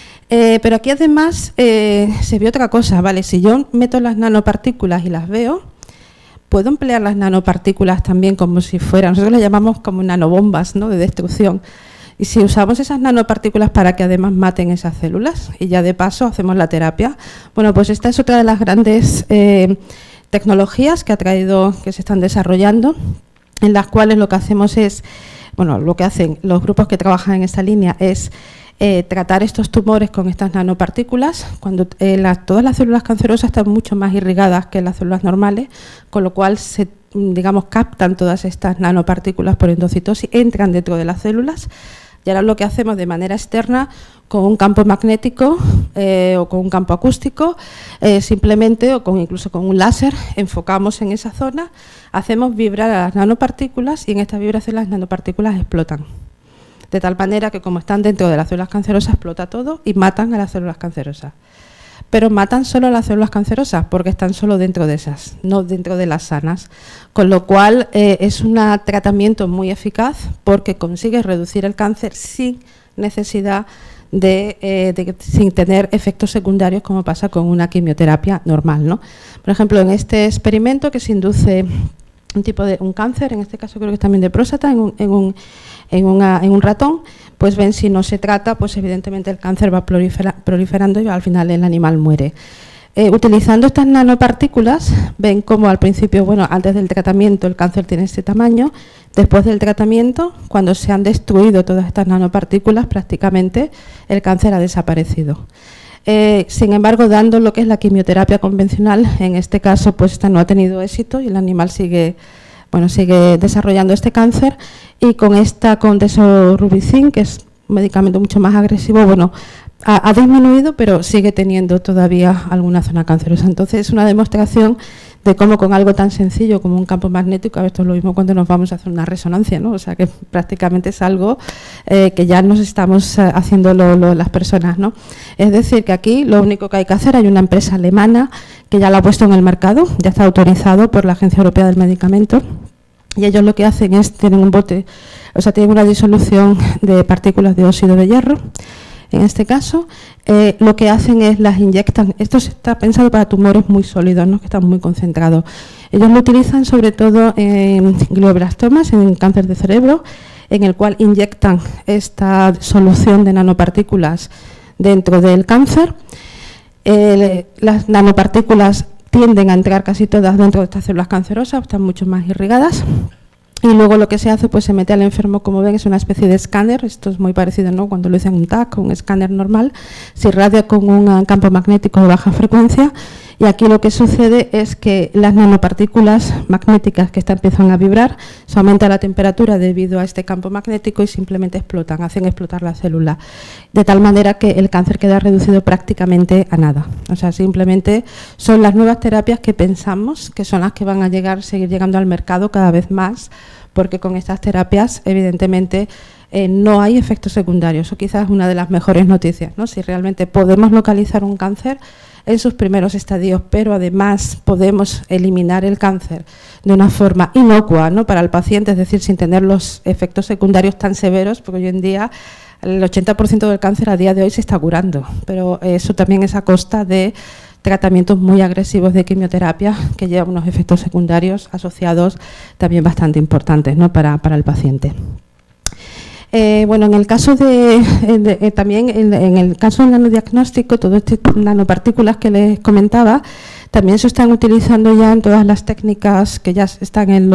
A: Pero aquí además se vio otra cosa, ¿vale? Si yo meto las nanopartículas y las veo, puedo emplear las nanopartículas también como si fueran, nosotros las llamamos como nanobombas, ¿no?, de destrucción. Y si usamos esas nanopartículas para que además maten esas células y ya de paso hacemos la terapia, bueno, pues esta es otra de las grandes tecnologías que se están desarrollando, en las cuales lo que hacemos es, bueno, lo que hacen los grupos que trabajan en esta línea es tratar estos tumores con estas nanopartículas, cuando todas las células cancerosas están mucho más irrigadas que las células normales, con lo cual digamos, captan todas estas nanopartículas por endocitosis, entran dentro de las células. Y ahora lo que hacemos de manera externa, con un campo magnético o con un campo acústico, simplemente, o incluso con un láser, enfocamos en esa zona, hacemos vibrar a las nanopartículas y en esta vibración las nanopartículas explotan. De tal manera que como están dentro de las células cancerosas, explota todo y matan a las células cancerosas. Pero matan solo a las células cancerosas porque están solo dentro de esas, no dentro de las sanas. Con lo cual es un tratamiento muy eficaz porque consigue reducir el cáncer sin necesidad sin tener efectos secundarios como pasa con una quimioterapia normal, ¿no? Por ejemplo, en este experimento que se induce un cáncer, en este caso creo que es también de próstata, en un ratón, pues ven, si no se trata, pues evidentemente el cáncer va proliferando y al final el animal muere. Utilizando estas nanopartículas, ven cómo al principio, bueno, antes del tratamiento el cáncer tiene este tamaño, después del tratamiento, cuando se han destruido todas estas nanopartículas, prácticamente el cáncer ha desaparecido. Sin embargo, dando lo que es la quimioterapia convencional, en este caso, pues esta no ha tenido éxito y el animal sigue desarrollando este cáncer, y con desorubicin, que es un medicamento mucho más agresivo, bueno, ha disminuido, pero sigue teniendo todavía alguna zona cancerosa. Entonces, es una demostración de cómo con algo tan sencillo como un campo magnético, esto es lo mismo cuando nos vamos a hacer una resonancia, ¿no? O sea, que prácticamente es algo que ya nos estamos haciendo las personas, ¿no? Es decir, que aquí lo único que hay que hacer, hay una empresa alemana que ya lo ha puesto en el mercado, ya está autorizado por la Agencia Europea del Medicamento, y ellos lo que hacen es, tienen un bote, o sea, tienen una disolución de partículas de óxido de hierro. En este caso, lo que hacen es las inyectan. Esto está pensado para tumores muy sólidos, ¿no?, que están muy concentrados. Ellos lo utilizan sobre todo en glioblastomas, en cáncer de cerebro, en el cual inyectan esta solución de nanopartículas dentro del cáncer. Las nanopartículas tienden a entrar casi todas dentro de estas células cancerosas, están mucho más irrigadas. Y luego lo que se hace, pues se mete al enfermo, como ven, es una especie de escáner. Esto es muy parecido, ¿no?, cuando lo dicen un TAC, un escáner normal. Se irradia con un campo magnético de baja frecuencia Y aquí lo que sucede es que las nanopartículas magnéticas que empiezan a vibrar, se aumenta la temperatura debido a este campo magnético y simplemente explotan, hacen explotar la célula, de tal manera que el cáncer queda reducido prácticamente a nada. O sea, simplemente son las nuevas terapias que pensamos que son las que van a seguir llegando al mercado cada vez más, porque con estas terapias, evidentemente, no hay efectos secundarios. Eso quizás es una de las mejores noticias, ¿no? Si realmente podemos localizar un cáncer en sus primeros estadios, pero además podemos eliminar el cáncer de una forma inocua, ¿no?, para el paciente, es decir, sin tener los efectos secundarios tan severos, porque hoy en día el 80% del cáncer a día de hoy se está curando, pero eso también es a costa de tratamientos muy agresivos de quimioterapia que llevan unos efectos secundarios asociados también bastante importantes, ¿no?, para el paciente. Bueno, en el caso también en el caso del nanodiagnóstico, todo este nanopartículas que les comentaba, también se están utilizando ya en todas las técnicas que ya están en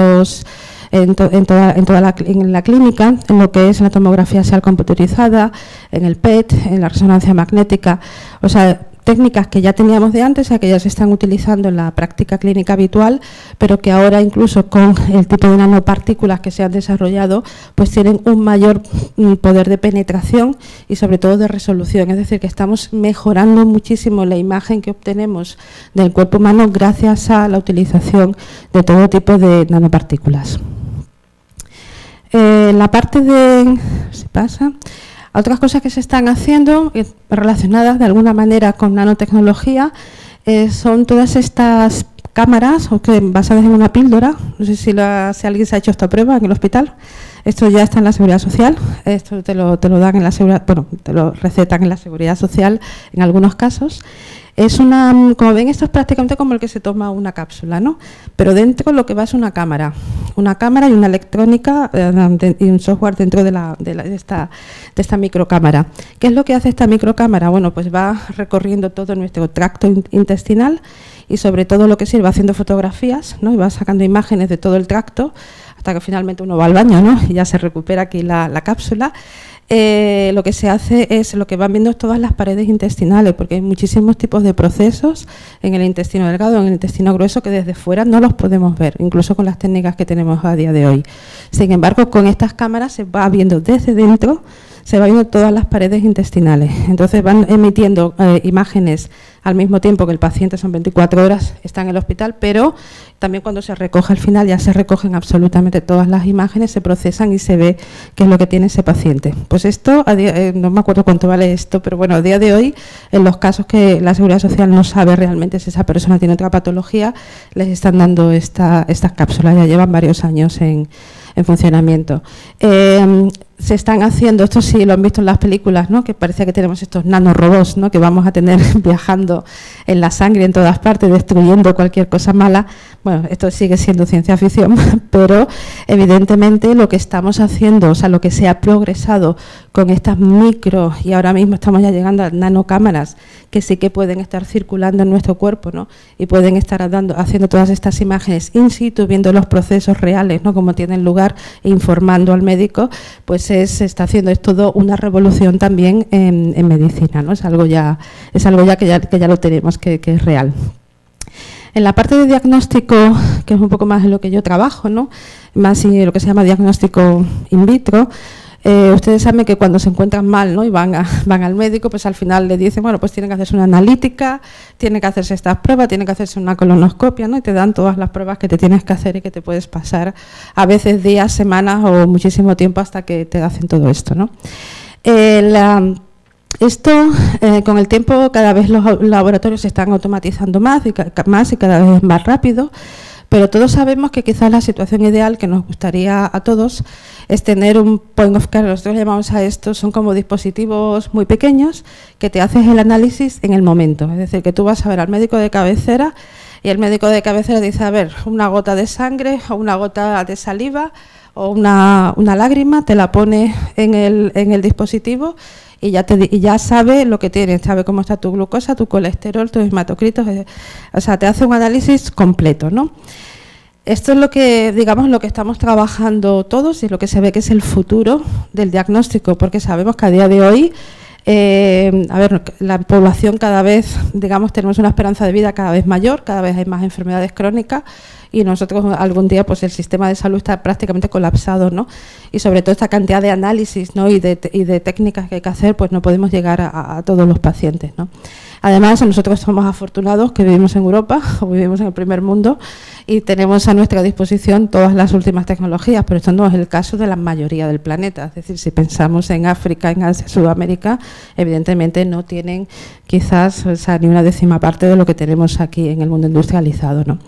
A: la clínica, en lo que es la tomografía axial computerizada, en el PET, en la resonancia magnética, o sea, técnicas que ya teníamos de antes, que ya se están utilizando en la práctica clínica habitual, pero que ahora incluso con el tipo de nanopartículas que se han desarrollado, pues tienen un mayor poder de penetración y sobre todo de resolución. Es decir, que estamos mejorando muchísimo la imagen que obtenemos del cuerpo humano gracias a la utilización de todo tipo de nanopartículas. La parte de... ¿se pasa? Otras cosas que se están haciendo relacionadas de alguna manera con nanotecnología son todas estas cámaras basadas en una píldora. No sé si alguien se ha hecho esta prueba en el hospital. Esto ya está en la Seguridad Social. Esto te lo dan en la seguridad, bueno, te lo recetan en la Seguridad Social en algunos casos. Es como ven, esto es prácticamente como el que se toma una cápsula, ¿no? Pero dentro lo que va es una cámara y una electrónica y un software dentro de esta microcámara. ¿Qué es lo que hace esta microcámara? Bueno, pues va recorriendo todo nuestro tracto intestinal y sobre todo lo que sirve haciendo fotografías, ¿no? Y va sacando imágenes de todo el tracto hasta que finalmente uno va al baño, ¿no? Y ya se recupera aquí la cápsula. Lo que se hace es, lo que van viendo es todas las paredes intestinales, porque hay muchísimos tipos de procesos en el intestino delgado, en el intestino grueso, que desde fuera no los podemos ver, incluso con las técnicas que tenemos a día de hoy. Sin embargo, con estas cámaras se va viendo desde dentro, se va viendo todas las paredes intestinales. Entonces van emitiendo imágenes al mismo tiempo que el paciente, son 24 horas, está en el hospital, pero también cuando se recoge al final ya se recogen absolutamente todas las imágenes, se procesan y se ve qué es lo que tiene ese paciente. Pues esto, no me acuerdo cuánto vale esto, pero bueno, a día de hoy, en los casos que la Seguridad Social no sabe realmente si esa persona tiene otra patología, les están dando estas cápsulas, ya llevan varios años en funcionamiento. Se están haciendo, esto sí lo han visto en las películas, ¿no?, que parece que tenemos estos nanorobots, ¿no?, que vamos a tener viajando en la sangre en todas partes, destruyendo cualquier cosa mala. Bueno, esto sigue siendo ciencia ficción, pero evidentemente lo que estamos haciendo, o sea, lo que se ha progresado con estas micro, y ahora mismo estamos ya llegando a nanocámaras, que sí que pueden estar circulando en nuestro cuerpo, ¿no?, y pueden estar haciendo todas estas imágenes in situ, viendo los procesos reales, ¿no?, como tienen lugar, e informando al médico, pues se está haciendo, es todo una revolución también en medicina, ¿no? Es algo ya que ya lo tenemos, que es real. En la parte de diagnóstico, que es un poco más en lo que yo trabajo, ¿no?, más lo que se llama diagnóstico in vitro, ustedes saben que cuando se encuentran mal, ¿no?, y van al médico, pues al final le dicen, bueno, pues tienen que hacerse una analítica, tienen que hacerse estas pruebas, tienen que hacerse una colonoscopia, ¿no?, y te dan todas las pruebas que te tienes que hacer y que te puedes pasar a veces días, semanas o muchísimo tiempo hasta que te hacen todo esto, ¿no? Con el tiempo cada vez los laboratorios se están automatizando más y cada vez más rápido, pero todos sabemos que quizás la situación ideal que nos gustaría a todos es tener un point of care. Nosotros llamamos a esto, son como dispositivos muy pequeños que te haces el análisis en el momento. Es decir, que tú vas a ver al médico de cabecera y el médico de cabecera dice, a ver, una gota de sangre o una gota de saliva o una lágrima, te la pone en el dispositivo y ya sabe lo que tienes, sabe cómo está tu glucosa, tu colesterol, tus hematocritos, o sea, te hace un análisis completo, ¿no? Esto es lo que, digamos, lo que estamos trabajando todos y lo que se ve que es el futuro del diagnóstico, porque sabemos que a día de hoy A ver, la población cada vez, digamos, tenemos una esperanza de vida cada vez mayor, cada vez hay más enfermedades crónicas y nosotros algún día pues el sistema de salud está prácticamente colapsado, ¿no? Y sobre todo esta cantidad de análisis, ¿no? y de técnicas que hay que hacer, pues no podemos llegar a todos los pacientes, ¿no? Además, nosotros somos afortunados que vivimos en Europa o vivimos en el primer mundo y tenemos a nuestra disposición todas las últimas tecnologías, pero esto no es el caso de la mayoría del planeta. Es decir, si pensamos en África, en Asia, Sudamérica, evidentemente no tienen quizás, o sea, ni una décima parte de lo que tenemos aquí en el mundo industrializado, ¿no?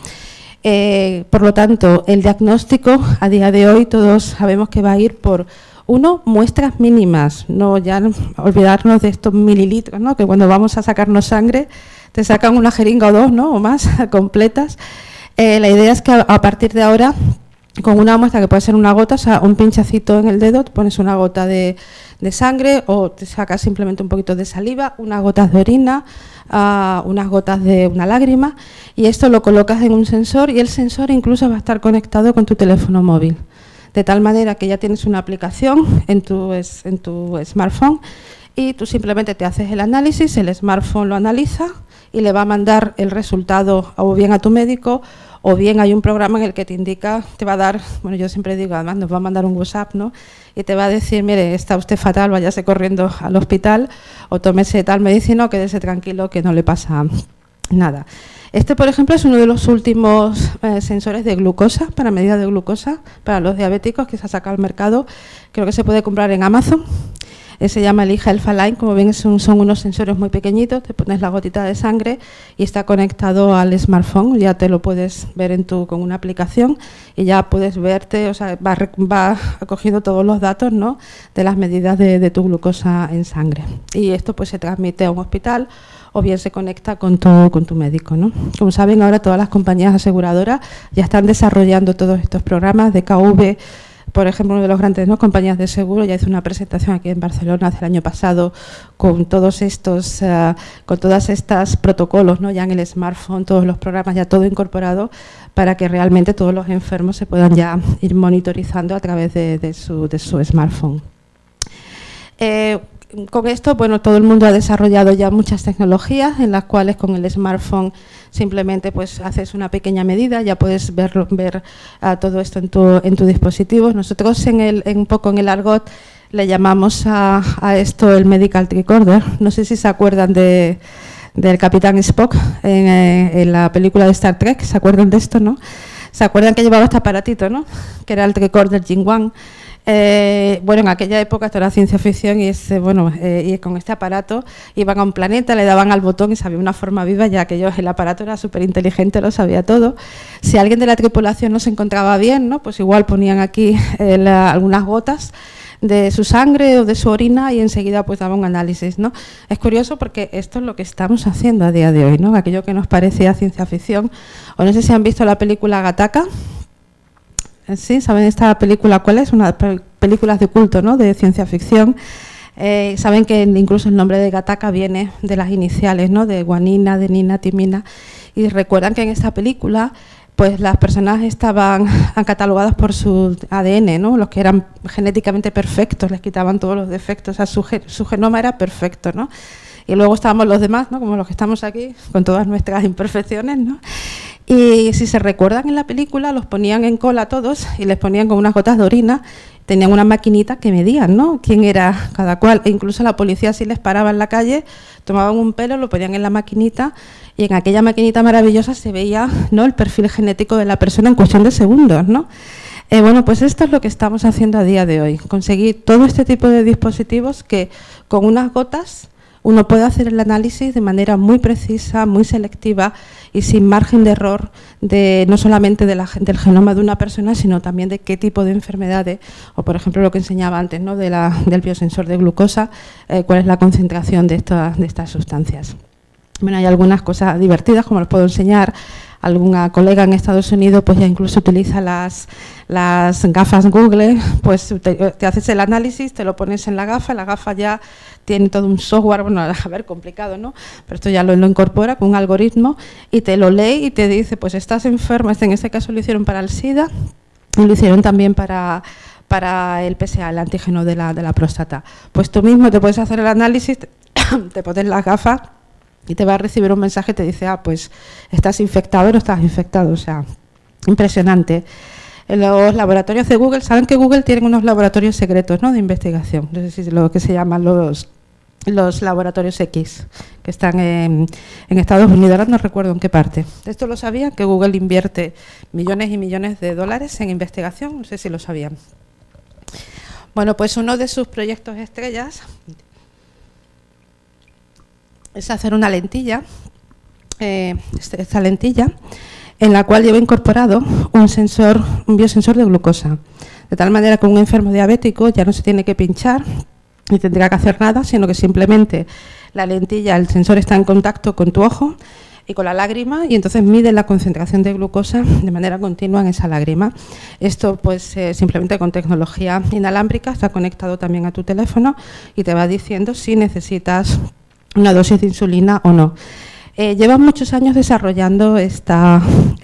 A: Por lo tanto, el diagnóstico a día de hoy todos sabemos que va a ir por muestras mínimas, no ya olvidarnos de estos mililitros, ¿no? Que cuando vamos a sacarnos sangre te sacan una jeringa o dos, ¿no? O más completas. La idea es que a partir de ahora, con una muestra que puede ser una gota, o sea, un pinchacito en el dedo, te pones una gota de sangre o te sacas simplemente un poquito de saliva, unas gotas de orina, unas gotas de una lágrima, y esto lo colocas en un sensor y el sensor incluso va a estar conectado con tu teléfono móvil. De tal manera que ya tienes una aplicación en tu smartphone y tú simplemente te haces el análisis, el smartphone lo analiza y le va a mandar el resultado o bien a tu médico o bien hay un programa en el que te indica, te va a dar, bueno, yo siempre digo, además nos va a mandar un WhatsApp, ¿no? Y te va a decir, mire, está usted fatal, váyase corriendo al hospital o tómese tal medicina o quédese tranquilo que no le pasa nada. Este, por ejemplo, es uno de los últimos sensores de glucosa, para medida de glucosa, para los diabéticos que se ha sacado al mercado. Creo que se puede comprar en Amazon. Se llama el eHealth Align, como ven son unos sensores muy pequeñitos, te pones la gotita de sangre y está conectado al smartphone, ya te lo puedes ver con una aplicación y ya puedes verte, o sea, va cogiendo todos los datos, ¿no? De las medidas de tu glucosa en sangre. Y esto pues se transmite a un hospital o bien se conecta con tu médico, ¿no? Como saben, ahora todas las compañías aseguradoras ya están desarrollando todos estos programas de KV. Por ejemplo, uno de los grandes, ¿no?, compañías de seguro ya hizo una presentación aquí en Barcelona hace el año pasado con todos estos, con todas estas protocolos, ¿no?, ya en el smartphone, todos los programas, ya todo incorporado para que realmente todos los enfermos se puedan ya ir monitorizando a través de su smartphone. Con esto, bueno, todo el mundo ha desarrollado ya muchas tecnologías en las cuales con el smartphone simplemente pues haces una pequeña medida, ya puedes ver todo esto en tu dispositivo. Nosotros un poco en el argot le llamamos a esto el medical tricorder. No sé si se acuerdan del Capitán Spock en la película de Star Trek, ¿se acuerdan de esto, no? ¿Se acuerdan que llevaba este aparatito, no? Que era el tricorder Jing-Wang. Bueno, en aquella época esto era ciencia ficción y con este aparato iban a un planeta, le daban al botón y sabía una forma viva, ya que el aparato era súper inteligente, lo sabía todo. Si alguien de la tripulación no se encontraba bien, ¿no?, pues igual ponían aquí algunas gotas de su sangre o de su orina y enseguida pues daba un análisis, ¿no? Es curioso porque esto es lo que estamos haciendo a día de hoy, ¿no? Aquello que nos parecía ciencia ficción. O no sé si han visto la película Gattaca. Sí, ¿saben esta película cuál es? Una películas de culto, ¿no?, de ciencia ficción. Saben que incluso el nombre de Gattaca viene de las iniciales, ¿no?, de guanina, adenina, timina. Y recuerdan que en esta película pues las personas estaban catalogadas por su ADN, ¿no?, los que eran genéticamente perfectos, les quitaban todos los defectos, o sea, su genoma era perfecto, ¿no? Y luego estábamos los demás, ¿no?, como los que estamos aquí, con todas nuestras imperfecciones, ¿no? Y si se recuerdan en la película, los ponían en cola todos y les ponían con unas gotas de orina, tenían una maquinita que medían, ¿no?, quién era cada cual, e incluso la policía si les paraba en la calle, tomaban un pelo, lo ponían en la maquinita y en aquella maquinita maravillosa se veía, ¿no?, el perfil genético de la persona en cuestión de segundos, ¿no? Bueno, pues esto es lo que estamos haciendo a día de hoy, conseguir todo este tipo de dispositivos que con unas gotas uno puede hacer el análisis de manera muy precisa, muy selectiva y sin margen de error, no solamente del genoma de una persona, sino también de qué tipo de enfermedades, o por ejemplo lo que enseñaba antes, ¿no?, del biosensor de glucosa, cuál es la concentración de estas sustancias. Bueno, hay algunas cosas divertidas, como les puedo enseñar. Alguna colega en Estados Unidos pues ya incluso utiliza las gafas Google, pues te haces el análisis, te lo pones en la gafa ya tiene todo un software, bueno, a ver, complicado, ¿no? Pero esto ya lo incorpora con un algoritmo y te lo lee y te dice, pues estás enferma, en este caso lo hicieron para el SIDA y lo hicieron también para para el PSA, el antígeno de la próstata. Pues tú mismo te puedes hacer el análisis, te pones las gafas y te va a recibir un mensaje que te dice, pues estás infectado o no estás infectado. O sea, impresionante. En los laboratorios de Google, saben que Google tiene unos laboratorios secretos, ¿no?, de investigación, no sé si lo que se llaman los laboratorios X, que están en Estados Unidos, ahora no recuerdo en qué parte. ¿Esto lo sabían? Que Google invierte millones y millones de dólares en investigación, no sé si lo sabían. Bueno, pues uno de sus proyectos estrellas es hacer una lentilla, esta lentilla, en la cual lleva incorporado un biosensor de glucosa, de tal manera que un enfermo diabético ya no se tiene que pinchar ni tendrá que hacer nada, sino que simplemente la lentilla, el sensor está en contacto con tu ojo y con la lágrima, y entonces mide la concentración de glucosa de manera continua en esa lágrima. Esto pues simplemente con tecnología inalámbrica, está conectado también a tu teléfono y te va diciendo si necesitas una dosis de insulina o no. Llevan muchos años desarrollando esta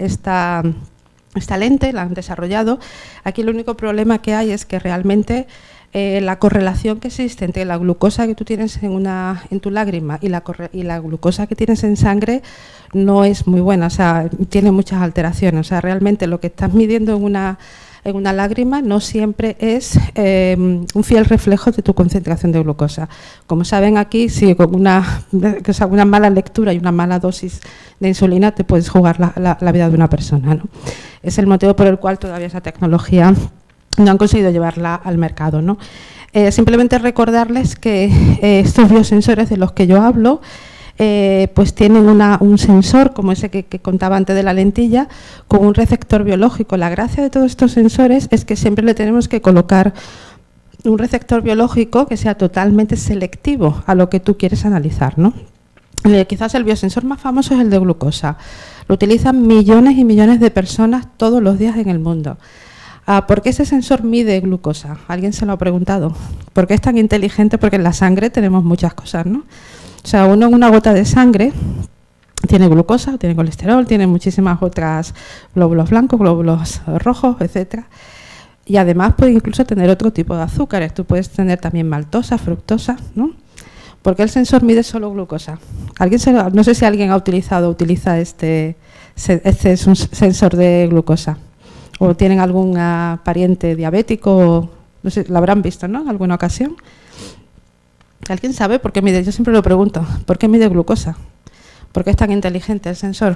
A: lente, la han desarrollado. Aquí el único problema que hay es que realmente la correlación que existe entre la glucosa que tú tienes en tu lágrima y la glucosa que tienes en sangre no es muy buena, o sea, tiene muchas alteraciones. O sea, realmente lo que estás midiendo en una lágrima no siempre es un fiel reflejo de tu concentración de glucosa. Como saben aquí, si con una mala lectura y una mala dosis de insulina te puedes jugar la vida de una persona, ¿no? Es el motivo por el cual todavía esa tecnología no han conseguido llevarla al mercado, ¿no? Simplemente recordarles que estos biosensores de los que yo hablo pues tienen un sensor como ese que contaba antes de la lentilla, con un receptor biológico. La gracia de todos estos sensores es que siempre le tenemos que colocar un receptor biológico que sea totalmente selectivo a lo que tú quieres analizar, ¿no? Quizás el biosensor más famoso es el de glucosa. Lo utilizan millones y millones de personas todos los días en el mundo. ¿Por qué ese sensor mide glucosa? ¿Alguien se lo ha preguntado? ¿Por qué es tan inteligente? Porque en la sangre tenemos muchas cosas, ¿no? O sea, uno en una gota de sangre tiene glucosa, tiene colesterol, tiene muchísimas otras, glóbulos blancos, glóbulos rojos, etcétera. Y además puede incluso tener otro tipo de azúcares. Tú puedes tener también maltosa, fructosa, ¿no? ¿Por qué el sensor mide solo glucosa? No sé si alguien utiliza este es un sensor de glucosa. O tienen algún pariente diabético, no sé, lo habrán visto, ¿no?, en alguna ocasión. ¿Alguien sabe por qué mide? Yo siempre lo pregunto, ¿por qué mide glucosa? ¿Por qué es tan inteligente el sensor?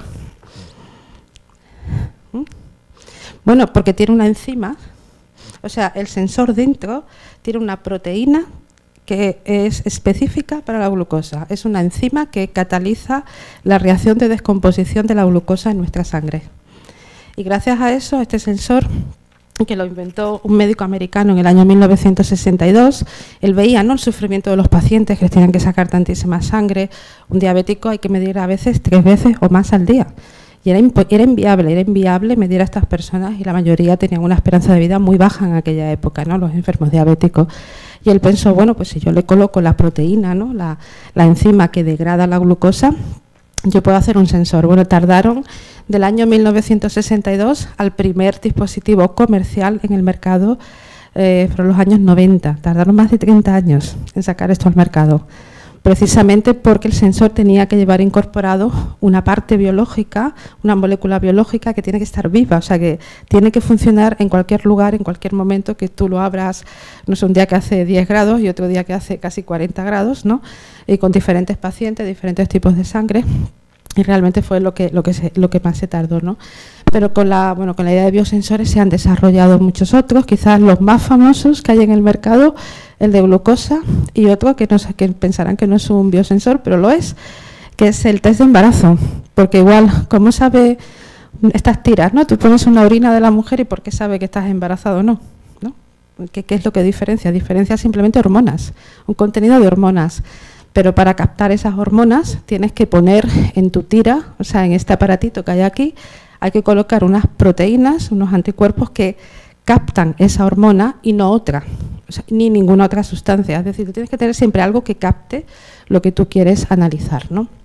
A: Bueno, porque tiene una enzima, o sea, el sensor dentro tiene una proteína que es específica para la glucosa. Es una enzima que cataliza la reacción de descomposición de la glucosa en nuestra sangre. Y gracias a eso, este sensor, que lo inventó un médico americano en el año 1962, él veía, ¿no?, el sufrimiento de los pacientes que les tenían que sacar tantísima sangre. Un diabético hay que medir a veces 3 veces o más al día. Y era inviable medir a estas personas, y la mayoría tenían una esperanza de vida muy baja en aquella época, ¿no?, los enfermos diabéticos. Y él pensó, bueno, pues si yo le coloco la proteína, ¿no?, la enzima que degrada la glucosa, yo puedo hacer un sensor. Bueno, tardaron del año 1962 al primer dispositivo comercial en el mercado, fueron los años 90. Tardaron más de 30 años en sacar esto al mercado, precisamente porque el sensor tenía que llevar incorporado una parte biológica, una molécula biológica que tiene que estar viva, o sea que tiene que funcionar en cualquier lugar, en cualquier momento que tú lo abras, no sé, un día que hace 10 grados y otro día que hace casi 40 grados, ¿no?, y con diferentes pacientes, diferentes tipos de sangre. Y realmente fue lo que más se tardó, ¿no? Pero con la idea de biosensores se han desarrollado muchos otros, quizás los más famosos que hay en el mercado, el de glucosa, y otro que pensarán que no es un biosensor, pero lo es, que es el test de embarazo. Porque igual, ¿cómo sabe estas tiras, no? Tú pones una orina de la mujer y ¿por qué sabe que estás embarazado o no? ¿No? ¿Qué es lo que diferencia? Diferencia simplemente hormonas, un contenido de hormonas. Pero para captar esas hormonas tienes que poner en tu tira, o sea, en este aparatito que hay aquí, hay que colocar unas proteínas, unos anticuerpos que captan esa hormona y no otra, o sea, ni ninguna otra sustancia. Es decir, tú tienes que tener siempre algo que capte lo que tú quieres analizar, ¿no?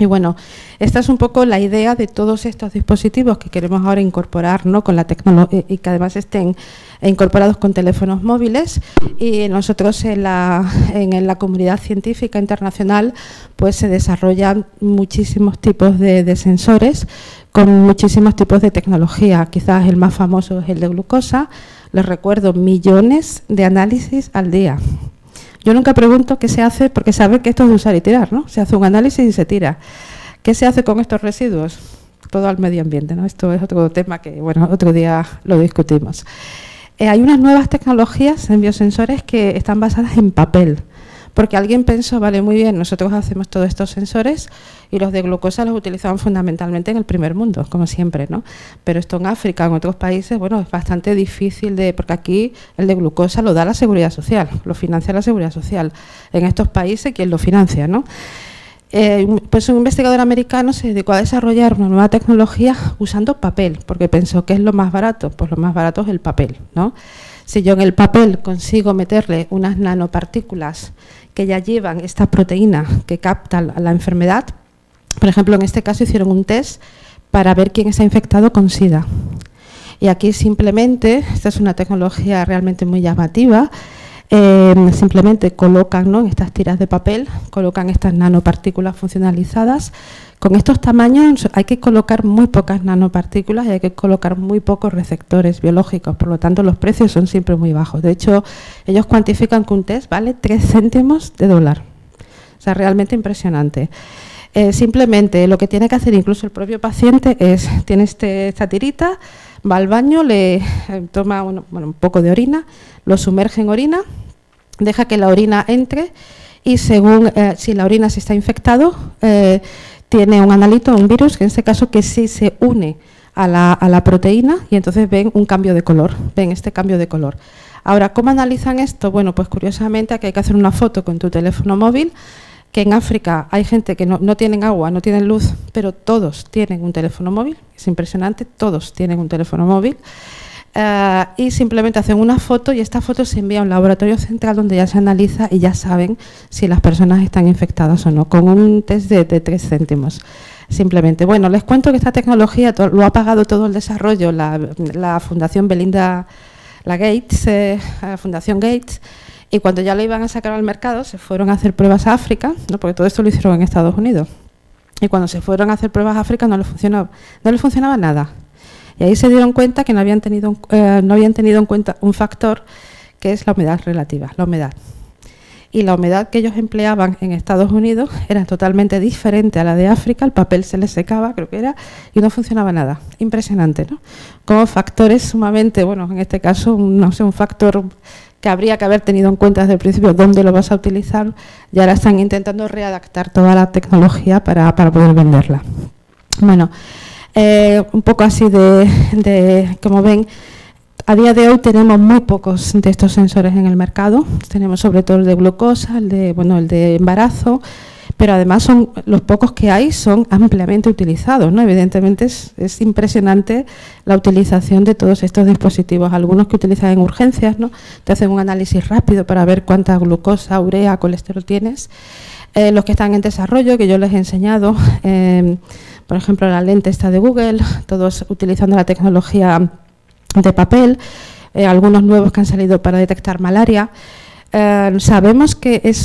A: Y bueno, esta es un poco la idea de todos estos dispositivos que queremos ahora incorporar, ¿no?, con la tecnología, y que además estén incorporados con teléfonos móviles. Y nosotros en la comunidad científica internacional pues se desarrollan muchísimos tipos de sensores con muchísimos tipos de tecnología. Quizás el más famoso es el de glucosa. Les recuerdo, millones de análisis al día. Yo nunca pregunto qué se hace, porque sabe que esto es de usar y tirar, ¿no? Se hace un análisis y se tira. ¿Qué se hace con estos residuos? Todo al medio ambiente, ¿no? Esto es otro tema que, bueno, otro día lo discutimos. Hay unas nuevas tecnologías en biosensores que están basadas en papel, porque alguien pensó, vale, muy bien, nosotros hacemos todos estos sensores y los de glucosa los utilizaban fundamentalmente en el primer mundo, como siempre, ¿no? Pero esto en África, en otros países, bueno, es bastante difícil porque aquí el de glucosa lo da la Seguridad Social, lo financia la Seguridad Social. En estos países, ¿quién lo financia, no? Pues un investigador americano se dedicó a desarrollar una nueva tecnología usando papel, porque pensó, ¿qué es lo más barato? Pues lo más barato es el papel, ¿no? Si yo en el papel consigo meterle unas nanopartículas que ya llevan esta proteína que capta la enfermedad, por ejemplo, en este caso hicieron un test para ver quién está infectado con SIDA. Y aquí simplemente, esta es una tecnología realmente muy llamativa, simplemente colocan, ¿no?, en estas tiras de papel, colocan estas nanopartículas funcionalizadas. Con estos tamaños hay que colocar muy pocas nanopartículas y hay que colocar muy pocos receptores biológicos, por lo tanto los precios son siempre muy bajos. De hecho, ellos cuantifican que un test vale 3 céntimos de dólar. O sea, realmente impresionante. Simplemente lo que tiene que hacer incluso el propio paciente es, tiene esta tirita, va al baño, le toma un poco de orina, lo sumerge en orina, deja que la orina entre y según si la orina se está infectado, tiene un analito, un virus, que en este caso que sí se une a la proteína y entonces ven un cambio de color, ven este cambio de color. Ahora, ¿cómo analizan esto? Bueno, pues curiosamente aquí hay que hacer una foto con tu teléfono móvil, que en África hay gente que no tienen agua, no tienen luz, pero todos tienen un teléfono móvil, es impresionante, todos tienen un teléfono móvil, y simplemente hacen una foto y esta foto se envía a un laboratorio central donde ya se analiza y ya saben si las personas están infectadas o no, con un test de 3 céntimos. Simplemente, bueno, les cuento que esta tecnología lo ha pagado todo el desarrollo la Fundación Belinda Gates, la Fundación Gates. Y cuando ya lo iban a sacar al mercado, se fueron a hacer pruebas a África, ¿no?, porque todo esto lo hicieron en Estados Unidos. Y cuando se fueron a hacer pruebas a África no les funcionaba nada. Y ahí se dieron cuenta que no habían tenido en cuenta un factor que es la humedad relativa, la humedad. Y la humedad que ellos empleaban en Estados Unidos era totalmente diferente a la de África, el papel se les secaba, creo que era, y no funcionaba nada. Impresionante, ¿no? Como factores sumamente, bueno, en este caso, no sé, un factor que habría que haber tenido en cuenta desde el principio dónde lo vas a utilizar, y ahora están intentando readaptar toda la tecnología para poder venderla. Bueno, un poco así como ven, a día de hoy tenemos muy pocos de estos sensores en el mercado. Tenemos sobre todo el de glucosa, el de embarazo, pero además los pocos que hay son ampliamente utilizados, ¿no? Evidentemente es impresionante la utilización de todos estos dispositivos. Algunos que utilizan en urgencias, ¿no?, te hacen un análisis rápido para ver cuánta glucosa, urea, colesterol tienes. Los que están en desarrollo, que yo les he enseñado, por ejemplo, la lente esta de Google, todos utilizando la tecnología de papel, algunos nuevos que han salido para detectar malaria. Sabemos que es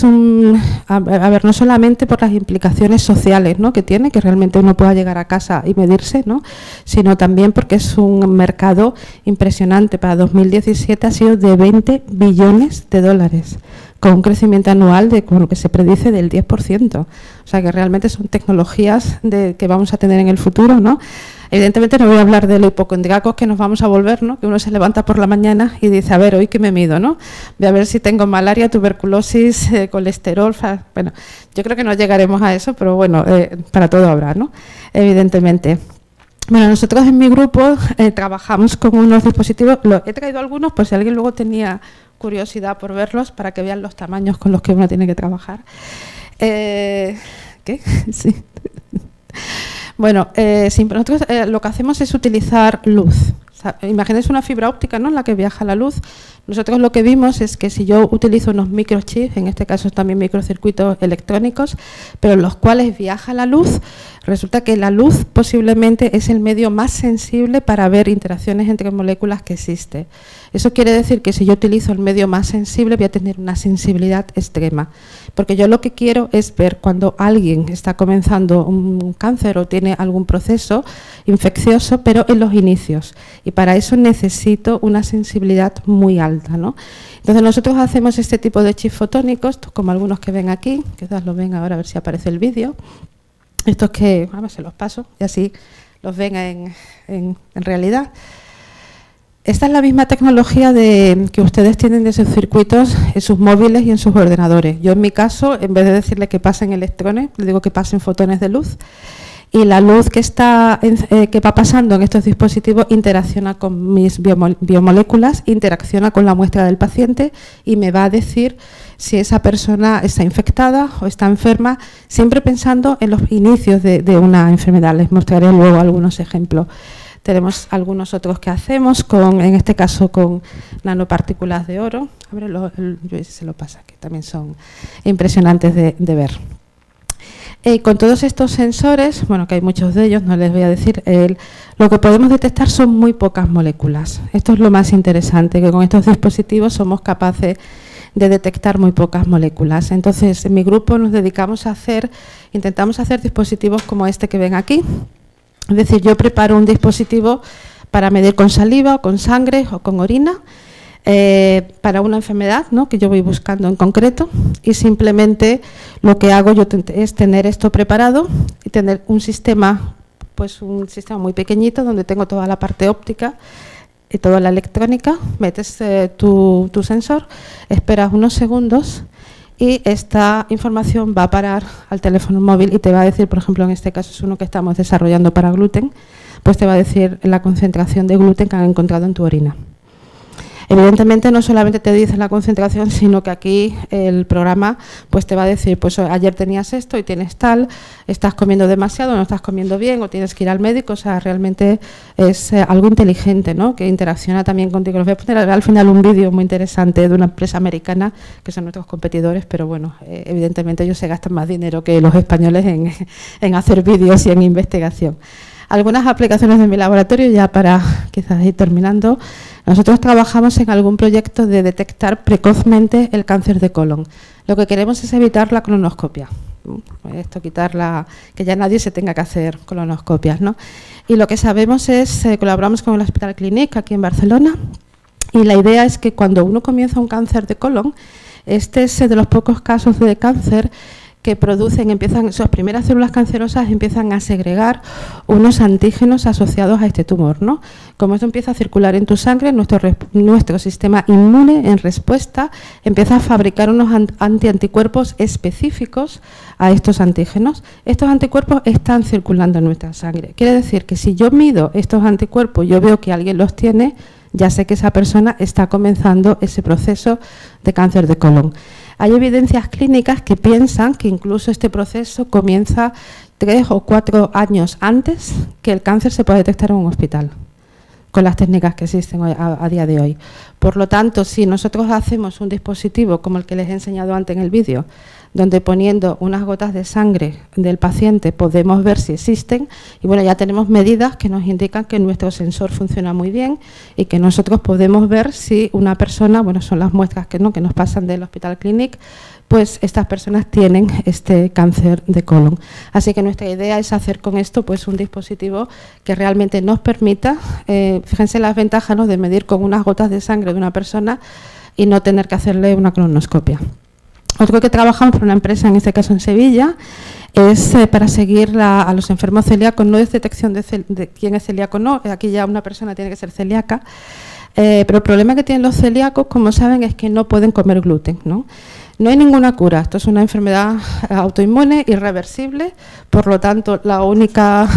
A: no solamente por las implicaciones sociales, ¿no?, que tiene, que realmente uno pueda llegar a casa y medirse, ¿no?, sino también porque es un mercado impresionante. Para 2017 ha sido de 20 billones de dólares, con un crecimiento anual con lo que se predice del 10%. O sea que realmente son tecnologías que vamos a tener en el futuro, ¿no? Evidentemente no voy a hablar de lo hipocondriacos que nos vamos a volver, ¿no?, que uno se levanta por la mañana y dice, a ver, hoy que me mido, ¿no? Voy a ver si tengo malaria, tuberculosis, colesterol. Bueno, yo creo que no llegaremos a eso, pero bueno, para todo habrá, ¿no? Evidentemente. Bueno, nosotros en mi grupo trabajamos con unos dispositivos, he traído algunos por si alguien luego tenía curiosidad por verlos, para que vean los tamaños con los que uno tiene que trabajar. ¿Qué? Sí. Bueno, nosotros lo que hacemos es utilizar luz, Imagínense una fibra óptica, ¿no?, en la que viaja la luz. Nosotros lo que vimos es que si yo utilizo unos microchips, en este caso también microcircuitos electrónicos, pero en los cuales viaja la luz, resulta que la luz posiblemente es el medio más sensible para ver interacciones entre moléculas que existe. Eso quiere decir que si yo utilizo el medio más sensible voy a tener una sensibilidad extrema, porque yo lo que quiero es ver cuando alguien está comenzando un cáncer o tiene algún proceso infeccioso, pero en los inicios, y para eso necesito una sensibilidad muy alta, ¿no? Entonces nosotros hacemos este tipo de chips fotónicos, como algunos que ven aquí, quizás lo ven ahora a ver si aparece el vídeo. Estos que, vamos, se los paso y así los ven en realidad. Esta es la misma tecnología que ustedes tienen de sus circuitos en sus móviles y en sus ordenadores. Yo en mi caso, en vez de decirle que pasen electrones, le digo que pasen fotones de luz. Y la luz que va pasando en estos dispositivos interacciona con mis biomoléculas, interacciona con la muestra del paciente y me va a decir si esa persona está infectada o está enferma, siempre pensando en los inicios de una enfermedad. Les mostraré luego algunos ejemplos. Tenemos algunos otros que hacemos, en este caso con nanopartículas de oro. Se lo pasa, que también son impresionantes de ver. Con todos estos sensores, bueno, que hay muchos de ellos, no les voy a decir, lo que podemos detectar son muy pocas moléculas. Esto es lo más interesante, que con estos dispositivos somos capaces de detectar muy pocas moléculas. Entonces, en mi grupo nos dedicamos intentamos hacer dispositivos como este que ven aquí. Es decir, yo preparo un dispositivo para medir con saliva o con sangre o con orina, para una enfermedad, ¿no?, que yo voy buscando en concreto, y simplemente lo que hago yo es tener esto preparado y tener un sistema muy pequeñito donde tengo toda la parte óptica y toda la electrónica. Metes tu sensor, esperas unos segundos y esta información va a parar al teléfono móvil y te va a decir, por ejemplo, en este caso es uno que estamos desarrollando para gluten, pues te va a decir la concentración de gluten que han encontrado en tu orina. Evidentemente no solamente te dice la concentración, sino que aquí el programa pues te va a decir, pues ayer tenías esto y tienes tal, estás comiendo demasiado, no estás comiendo bien o tienes que ir al médico. O sea, realmente es algo inteligente, ¿no?, que interacciona también contigo. Les voy a poner al final un vídeo muy interesante de una empresa americana que son nuestros competidores, pero bueno, evidentemente ellos se gastan más dinero que los españoles en hacer vídeos y en investigación. Algunas aplicaciones de mi laboratorio, ya para quizás ir terminando. Nosotros trabajamos en algún proyecto de detectar precozmente el cáncer de colon. Lo que queremos es evitar la colonoscopia. Esto, que ya nadie se tenga que hacer colonoscopias, ¿no? Y lo que sabemos es, colaboramos con el Hospital Clínic aquí en Barcelona, y la idea es que cuando uno comienza un cáncer de colon, este es de los pocos casos de cáncer que sus primeras células cancerosas empiezan a segregar unos antígenos asociados a este tumor, ¿no? Como esto empieza a circular en tu sangre, nuestro sistema inmune, en respuesta, empieza a fabricar unos anticuerpos específicos a estos antígenos. Estos anticuerpos están circulando en nuestra sangre. Quiere decir que si yo mido estos anticuerpos, yo veo que alguien los tiene, ya sé que esa persona está comenzando ese proceso de cáncer de colon. Hay evidencias clínicas que piensan que incluso este proceso comienza 3 o 4 años antes que el cáncer se pueda detectar en un hospital, con las técnicas que existen a día de hoy. Por lo tanto, si nosotros hacemos un dispositivo como el que les he enseñado antes en el vídeo, donde poniendo unas gotas de sangre del paciente podemos ver si existen, y bueno, ya tenemos medidas que nos indican que nuestro sensor funciona muy bien y que nosotros podemos ver si una persona, bueno, son las muestras que nos pasan del Hospital Clínic, pues estas personas tienen este cáncer de colon. Así que nuestra idea es hacer con esto pues un dispositivo que realmente nos permita, fíjense las ventajas, ¿no?, de medir con unas gotas de sangre de una persona y no tener que hacerle una colonoscopia. Otro que trabajamos por una empresa, en este caso en Sevilla, es para seguir a los enfermos celíacos. No es detección de quién es celíaco, no, aquí ya una persona tiene que ser celíaca, pero el problema que tienen los celíacos, como saben, es que no pueden comer gluten, ¿no? No hay ninguna cura, esto es una enfermedad autoinmune, irreversible, por lo tanto la única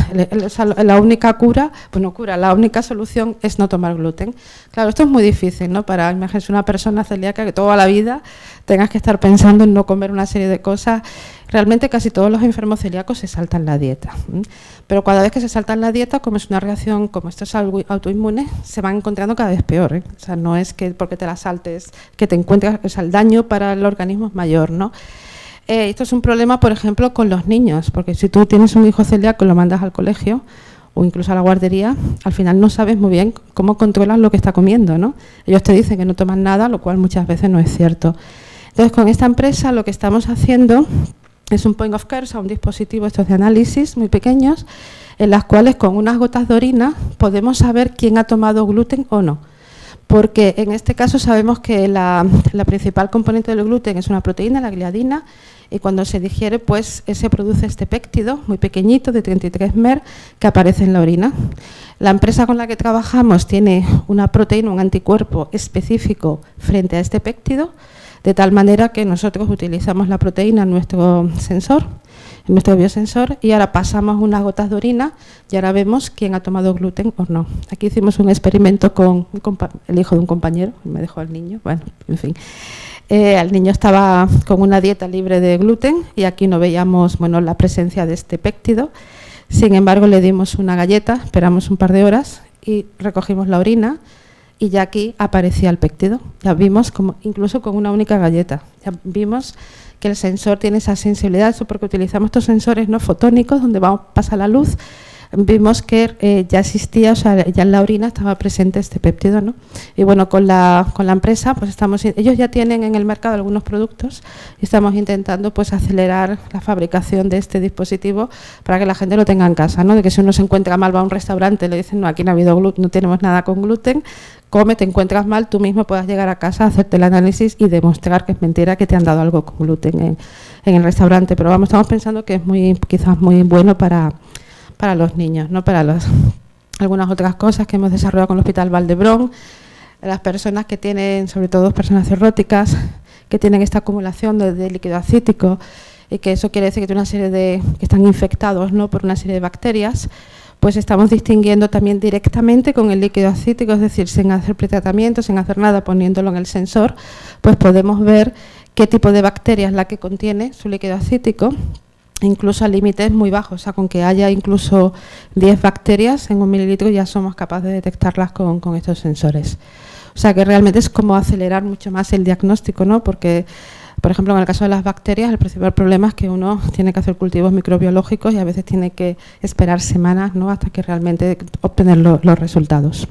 A: solución es no tomar gluten. Claro, esto es muy difícil, ¿no? Para, imagínense, una persona celíaca que toda la vida tengas que estar pensando en no comer una serie de cosas. Realmente casi todos los enfermos celíacos se saltan la dieta, pero cada vez que se saltan la dieta, como es una reacción, como esto es algo autoinmune, se van encontrando cada vez peor, ¿eh? O sea, no es que porque te la saltes que te encuentras, o sea, el daño para el organismo es mayor, ¿no? Esto es un problema, por ejemplo, con los niños, porque si tú tienes un hijo celíaco y lo mandas al colegio o incluso a la guardería, al final no sabes muy bien cómo controlas lo que está comiendo, ¿no? Ellos te dicen que no toman nada, lo cual muchas veces no es cierto. Entonces, con esta empresa lo que estamos haciendo es un point of care, o sea, un dispositivo estos de análisis muy pequeños, en las cuales con unas gotas de orina podemos saber quién ha tomado gluten o no. Porque en este caso sabemos que la principal componente del gluten es una proteína, la gliadina, y cuando se digiere pues se produce este péptido muy pequeñito de 33 mer que aparece en la orina. La empresa con la que trabajamos tiene una proteína, un anticuerpo específico frente a este péptido, de tal manera que nosotros utilizamos la proteína en nuestro sensor, en nuestro biosensor, y ahora pasamos unas gotas de orina y ahora vemos quién ha tomado gluten o no. Aquí hicimos un experimento con el hijo de un compañero, me dejó el niño, bueno, en fin. El niño estaba con una dieta libre de gluten y aquí no veíamos, bueno, la presencia de este péptido. Sin embargo, le dimos una galleta, esperamos un par de horas y recogimos la orina. Y ya aquí aparecía el péptido, ya vimos como incluso con una única galleta, ya vimos que el sensor tiene esa sensibilidad, eso porque utilizamos estos sensores no fotónicos donde pasa la luz, vimos que ya existía, o sea, ya en la orina estaba presente este péptido, ¿no? Y bueno, con la empresa, pues ellos ya tienen en el mercado algunos productos y estamos intentando pues acelerar la fabricación de este dispositivo para que la gente lo tenga en casa, ¿no? De que si uno se encuentra mal, va a un restaurante y le dicen, no, aquí no ha habido gluten, no tenemos nada con gluten, come, te encuentras mal, tú mismo puedas llegar a casa, hacerte el análisis y demostrar que es mentira que te han dado algo con gluten en el restaurante. Pero vamos, estamos pensando que es quizás muy bueno para los niños, no para algunas otras cosas que hemos desarrollado con el Hospital Valdebrón. Las personas que tienen, sobre todo personas cirróticas, que tienen esta acumulación de líquido acítico y que eso quiere decir que tiene una serie que están infectados, ¿no?, por una serie de bacterias, pues estamos distinguiendo también directamente con el líquido acítico, es decir, sin hacer pretratamiento, sin hacer nada, poniéndolo en el sensor, pues podemos ver qué tipo de bacteria es la que contiene su líquido acítico, incluso a límites muy bajos, o sea, con que haya incluso 10 bacterias en 1 mililitro ya somos capaces de detectarlas con estos sensores. O sea, que realmente es como acelerar mucho más el diagnóstico, ¿no? Porque, por ejemplo, en el caso de las bacterias, el principal problema es que uno tiene que hacer cultivos microbiológicos y a veces tiene que esperar semanas, ¿no?, hasta que realmente obtener los resultados.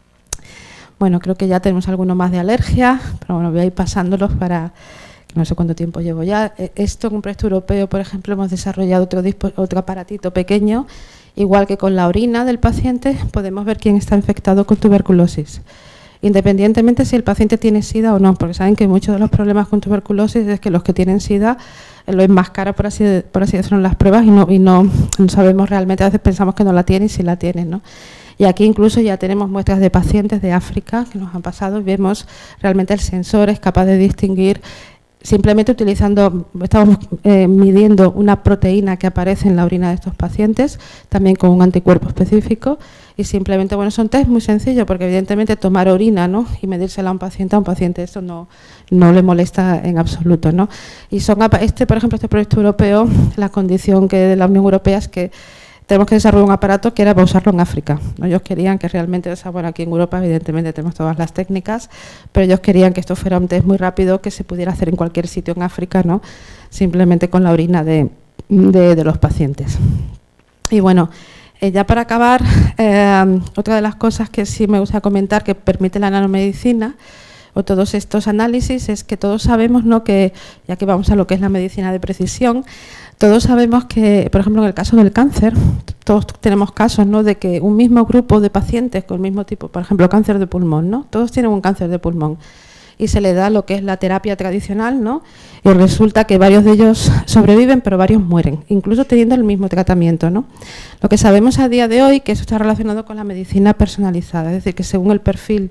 A: Bueno, creo que ya tenemos alguno más de alergia, pero bueno, voy a ir pasándolos para... No sé cuánto tiempo llevo ya. Esto en un proyecto europeo, por ejemplo, hemos desarrollado otro aparatito pequeño, igual que con la orina del paciente, podemos ver quién está infectado con tuberculosis, independientemente si el paciente tiene SIDA o no, porque saben que muchos de los problemas con tuberculosis es que los que tienen SIDA lo enmascara, por así decirlo, en las pruebas y no sabemos realmente, a veces pensamos que no la tienen y sí la tienen, ¿no? Y aquí incluso ya tenemos muestras de pacientes de África que nos han pasado y vemos realmente el sensor es capaz de distinguir. Simplemente estamos midiendo una proteína que aparece en la orina de estos pacientes, también con un anticuerpo específico, y simplemente, bueno, son test muy sencillos, porque evidentemente tomar orina, ¿no?, y medírsela a un paciente eso no le molesta en absoluto, ¿no? Y por ejemplo, este proyecto europeo, la condición que de la Unión Europea es que tenemos que desarrollar un aparato que era para usarlo en África, ¿no? Ellos querían que realmente, o sea, bueno, aquí en Europa evidentemente tenemos todas las técnicas, pero ellos querían que esto fuera un test muy rápido que se pudiera hacer en cualquier sitio en África, ¿no?, simplemente con la orina de los pacientes. Y bueno, ya para acabar, otra de las cosas que sí me gusta comentar que permite la nanomedicina o todos estos análisis es que todos sabemos, ¿no?, que, ya que vamos a lo que es la medicina de precisión, todos sabemos que, por ejemplo, en el caso del cáncer, todos tenemos casos, ¿no?, de que un mismo grupo de pacientes con el mismo tipo, por ejemplo, cáncer de pulmón, ¿no?, todos tienen un cáncer de pulmón y se le da lo que es la terapia tradicional, ¿no?, y resulta que varios de ellos sobreviven, pero varios mueren, incluso teniendo el mismo tratamiento, ¿no? Lo que sabemos a día de hoy que eso está relacionado con la medicina personalizada, es decir, que según el perfil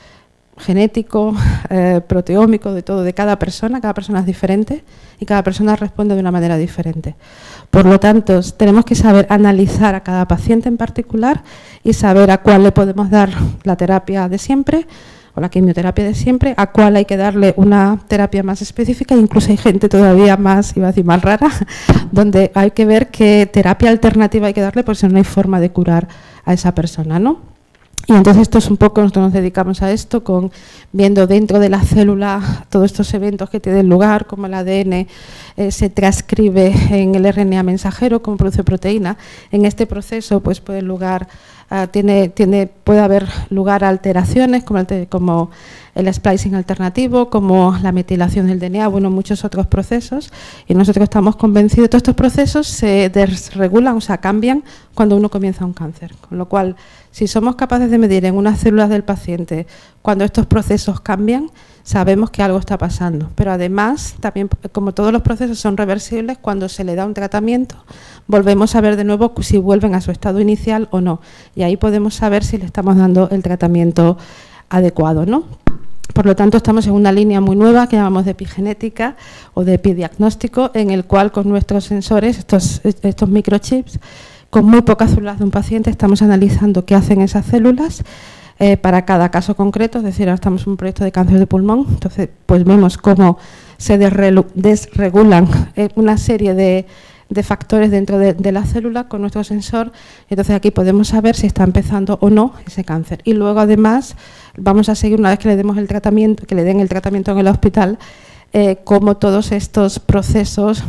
A: genético, proteómico, de todo, de cada persona es diferente y cada persona responde de una manera diferente. Por lo tanto, tenemos que saber analizar a cada paciente en particular y saber a cuál le podemos dar la terapia de siempre o la quimioterapia de siempre, a cuál hay que darle una terapia más específica. Incluso hay gente todavía más, iba a decir, más rara, donde hay que ver qué terapia alternativa hay que darle, porque si no hay forma de curar a esa persona, ¿no? Y entonces esto es un poco, nosotros nos dedicamos a esto, viendo dentro de la célula todos estos eventos que tienen lugar, como el ADN se transcribe en el RNA mensajero, como produce proteína. En este proceso pues puede haber lugar a alteraciones como el splicing alternativo, como la metilación del DNA, bueno, muchos otros procesos, y nosotros estamos convencidos de que todos estos procesos se desregulan, o sea, cambian cuando uno comienza un cáncer, con lo cual, si somos capaces de medir en unas células del paciente cuando estos procesos cambian, sabemos que algo está pasando. Pero además, también, como todos los procesos son reversibles, cuando se le da un tratamiento, volvemos a ver de nuevo si vuelven a su estado inicial o no. Y ahí podemos saber si le estamos dando el tratamiento adecuado, ¿no? Por lo tanto, estamos en una línea muy nueva que llamamos de epigenética o de epidiagnóstico, en el cual con nuestros sensores, estos microchips, con muy pocas células de un paciente, estamos analizando qué hacen esas células para cada caso concreto. Es decir, ahora estamos en un proyecto de cáncer de pulmón, entonces pues vemos cómo se desregulan una serie de factores dentro de la célula con nuestro sensor. Entonces aquí podemos saber si está empezando o no ese cáncer. Y luego además vamos a seguir, una vez que le demos el tratamiento, que le den el tratamiento en el hospital, cómo todos estos procesos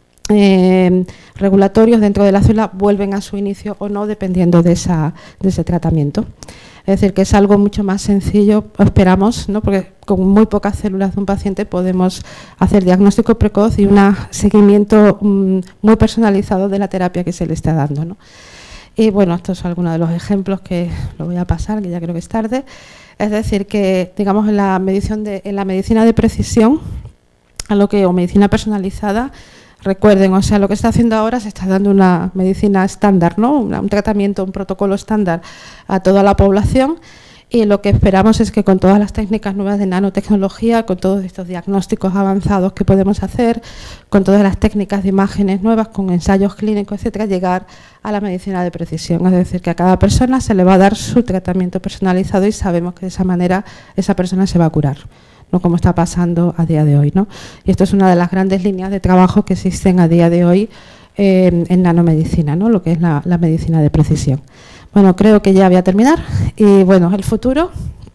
A: regulatorios dentro de la célula vuelven a su inicio o no, dependiendo de ese tratamiento. Es decir, que es algo mucho más sencillo, esperamos, ¿no? Porque con muy pocas células de un paciente podemos hacer diagnóstico precoz y un seguimiento muy personalizado de la terapia que se le está dando, ¿no? Y bueno, estos son algunos de los ejemplos que lo voy a pasar, que ya creo que es tarde. Es decir, que digamos en la medicina de precisión, o medicina personalizada, recuerden, o sea, lo que está haciendo ahora se está dando una medicina estándar, ¿no? Un tratamiento, un protocolo estándar a toda la población, y lo que esperamos es que con todas las técnicas nuevas de nanotecnología, con todos estos diagnósticos avanzados que podemos hacer, con todas las técnicas de imágenes nuevas, con ensayos clínicos, etcétera, llegar a la medicina de precisión. Es decir, que a cada persona se le va a dar su tratamiento personalizado y sabemos que de esa manera esa persona se va a curar, no como está pasando a día de hoy, ¿no? Y esto es una de las grandes líneas de trabajo que existen a día de hoy en nanomedicina, ¿no? Lo que es la medicina de precisión. Bueno, creo que ya voy a terminar. Y bueno, el futuro,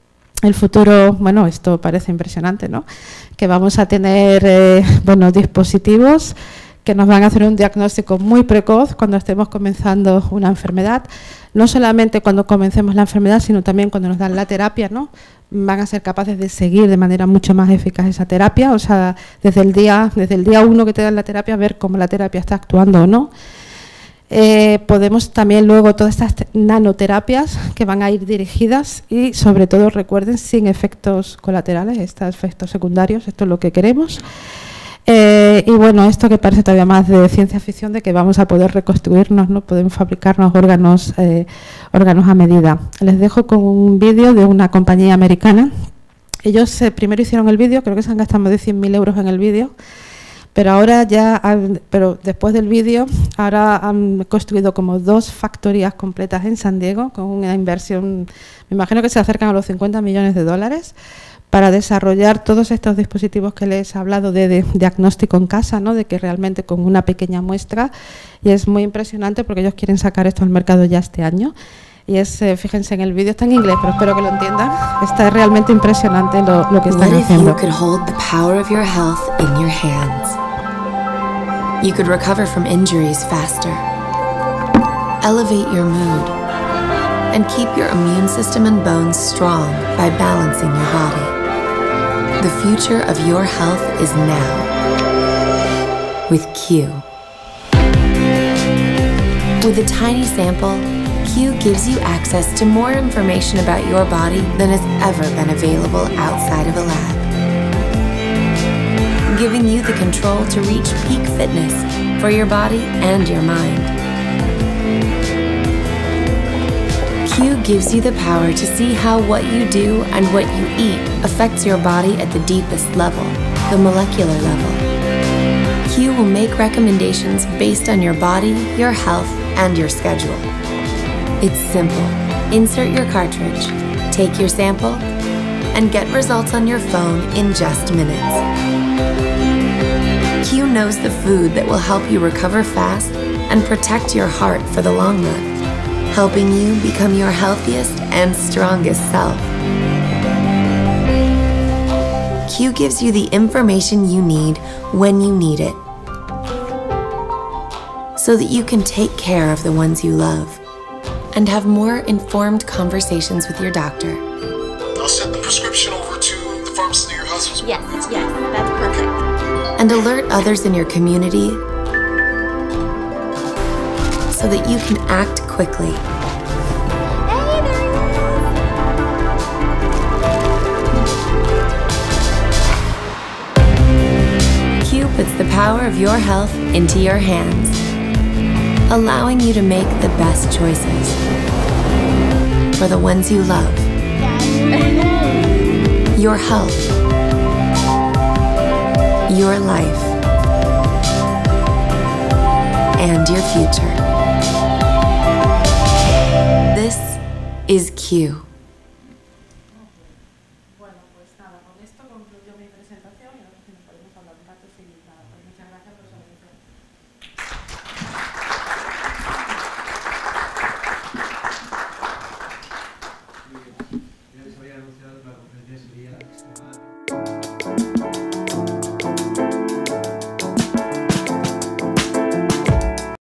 A: bueno, esto parece impresionante, ¿no? Que vamos a tener dispositivos que nos van a hacer un diagnóstico muy precoz cuando estemos comenzando una enfermedad. No solamente cuando comencemos la enfermedad, sino también cuando nos dan la terapia, ¿no? Van a ser capaces de seguir de manera mucho más eficaz esa terapia, o sea, desde el día 1 que te dan la terapia, ver cómo la terapia está actuando o no. Podemos también luego todas estas nanoterapias que van a ir dirigidas y sobre todo, recuerden, sin efectos colaterales, estos efectos secundarios, esto es lo que queremos. Y bueno, esto que parece todavía más de ciencia ficción, de que vamos a poder reconstruirnos, ¿no? Podemos fabricarnos órganos a medida. Les dejo con un vídeo de una compañía americana. Ellos primero hicieron el vídeo, creo que se han gastado más de 100.000 euros en el vídeo, pero ahora pero después del vídeo, ahora han construido como 2 factorías completas en San Diego, con una inversión, me imagino que se acercan a los 50 millones de dólares, para desarrollar todos estos dispositivos que les he hablado de diagnóstico en casa, ¿no? De que realmente con una pequeña muestra, y es muy impresionante porque ellos quieren sacar esto al mercado ya este año. Y fíjense en el vídeo, está en inglés, pero espero que lo entiendan. Está realmente impresionante lo que están haciendo.
B: What if you could hold the power of your health in your hands? You could recover from injuries faster, elevate your mood, and keep your immune system and bones strong by balancing your body. The future of your health is now with Q. With a tiny sample, Q gives you access to more information about your body than has ever been available outside of a lab, giving you the control to reach peak fitness for your body and your mind. Q gives you the power to see how what you do and what you eat affects your body at the deepest level, the molecular level. Q will make recommendations based on your body, your health, and your schedule. It's simple. Insert your cartridge, take your sample, and get results on your phone in just minutes. Q knows the food that will help you recover fast and protect your heart for the long run, helping you become your healthiest and strongest self. Q gives you the information you need when you need it, so that you can take care of the ones you love and have more informed conversations with your doctor.
C: I'll send the prescription over to the pharmacy near your house.
D: Yes, that's perfect.
B: And alert others in your community so that you can act quickly.
D: Hey, there it is!
B: Q puts the power of your health into your hands, allowing you to make the best choices for the ones you love, your health, your life, and your future. This is Q.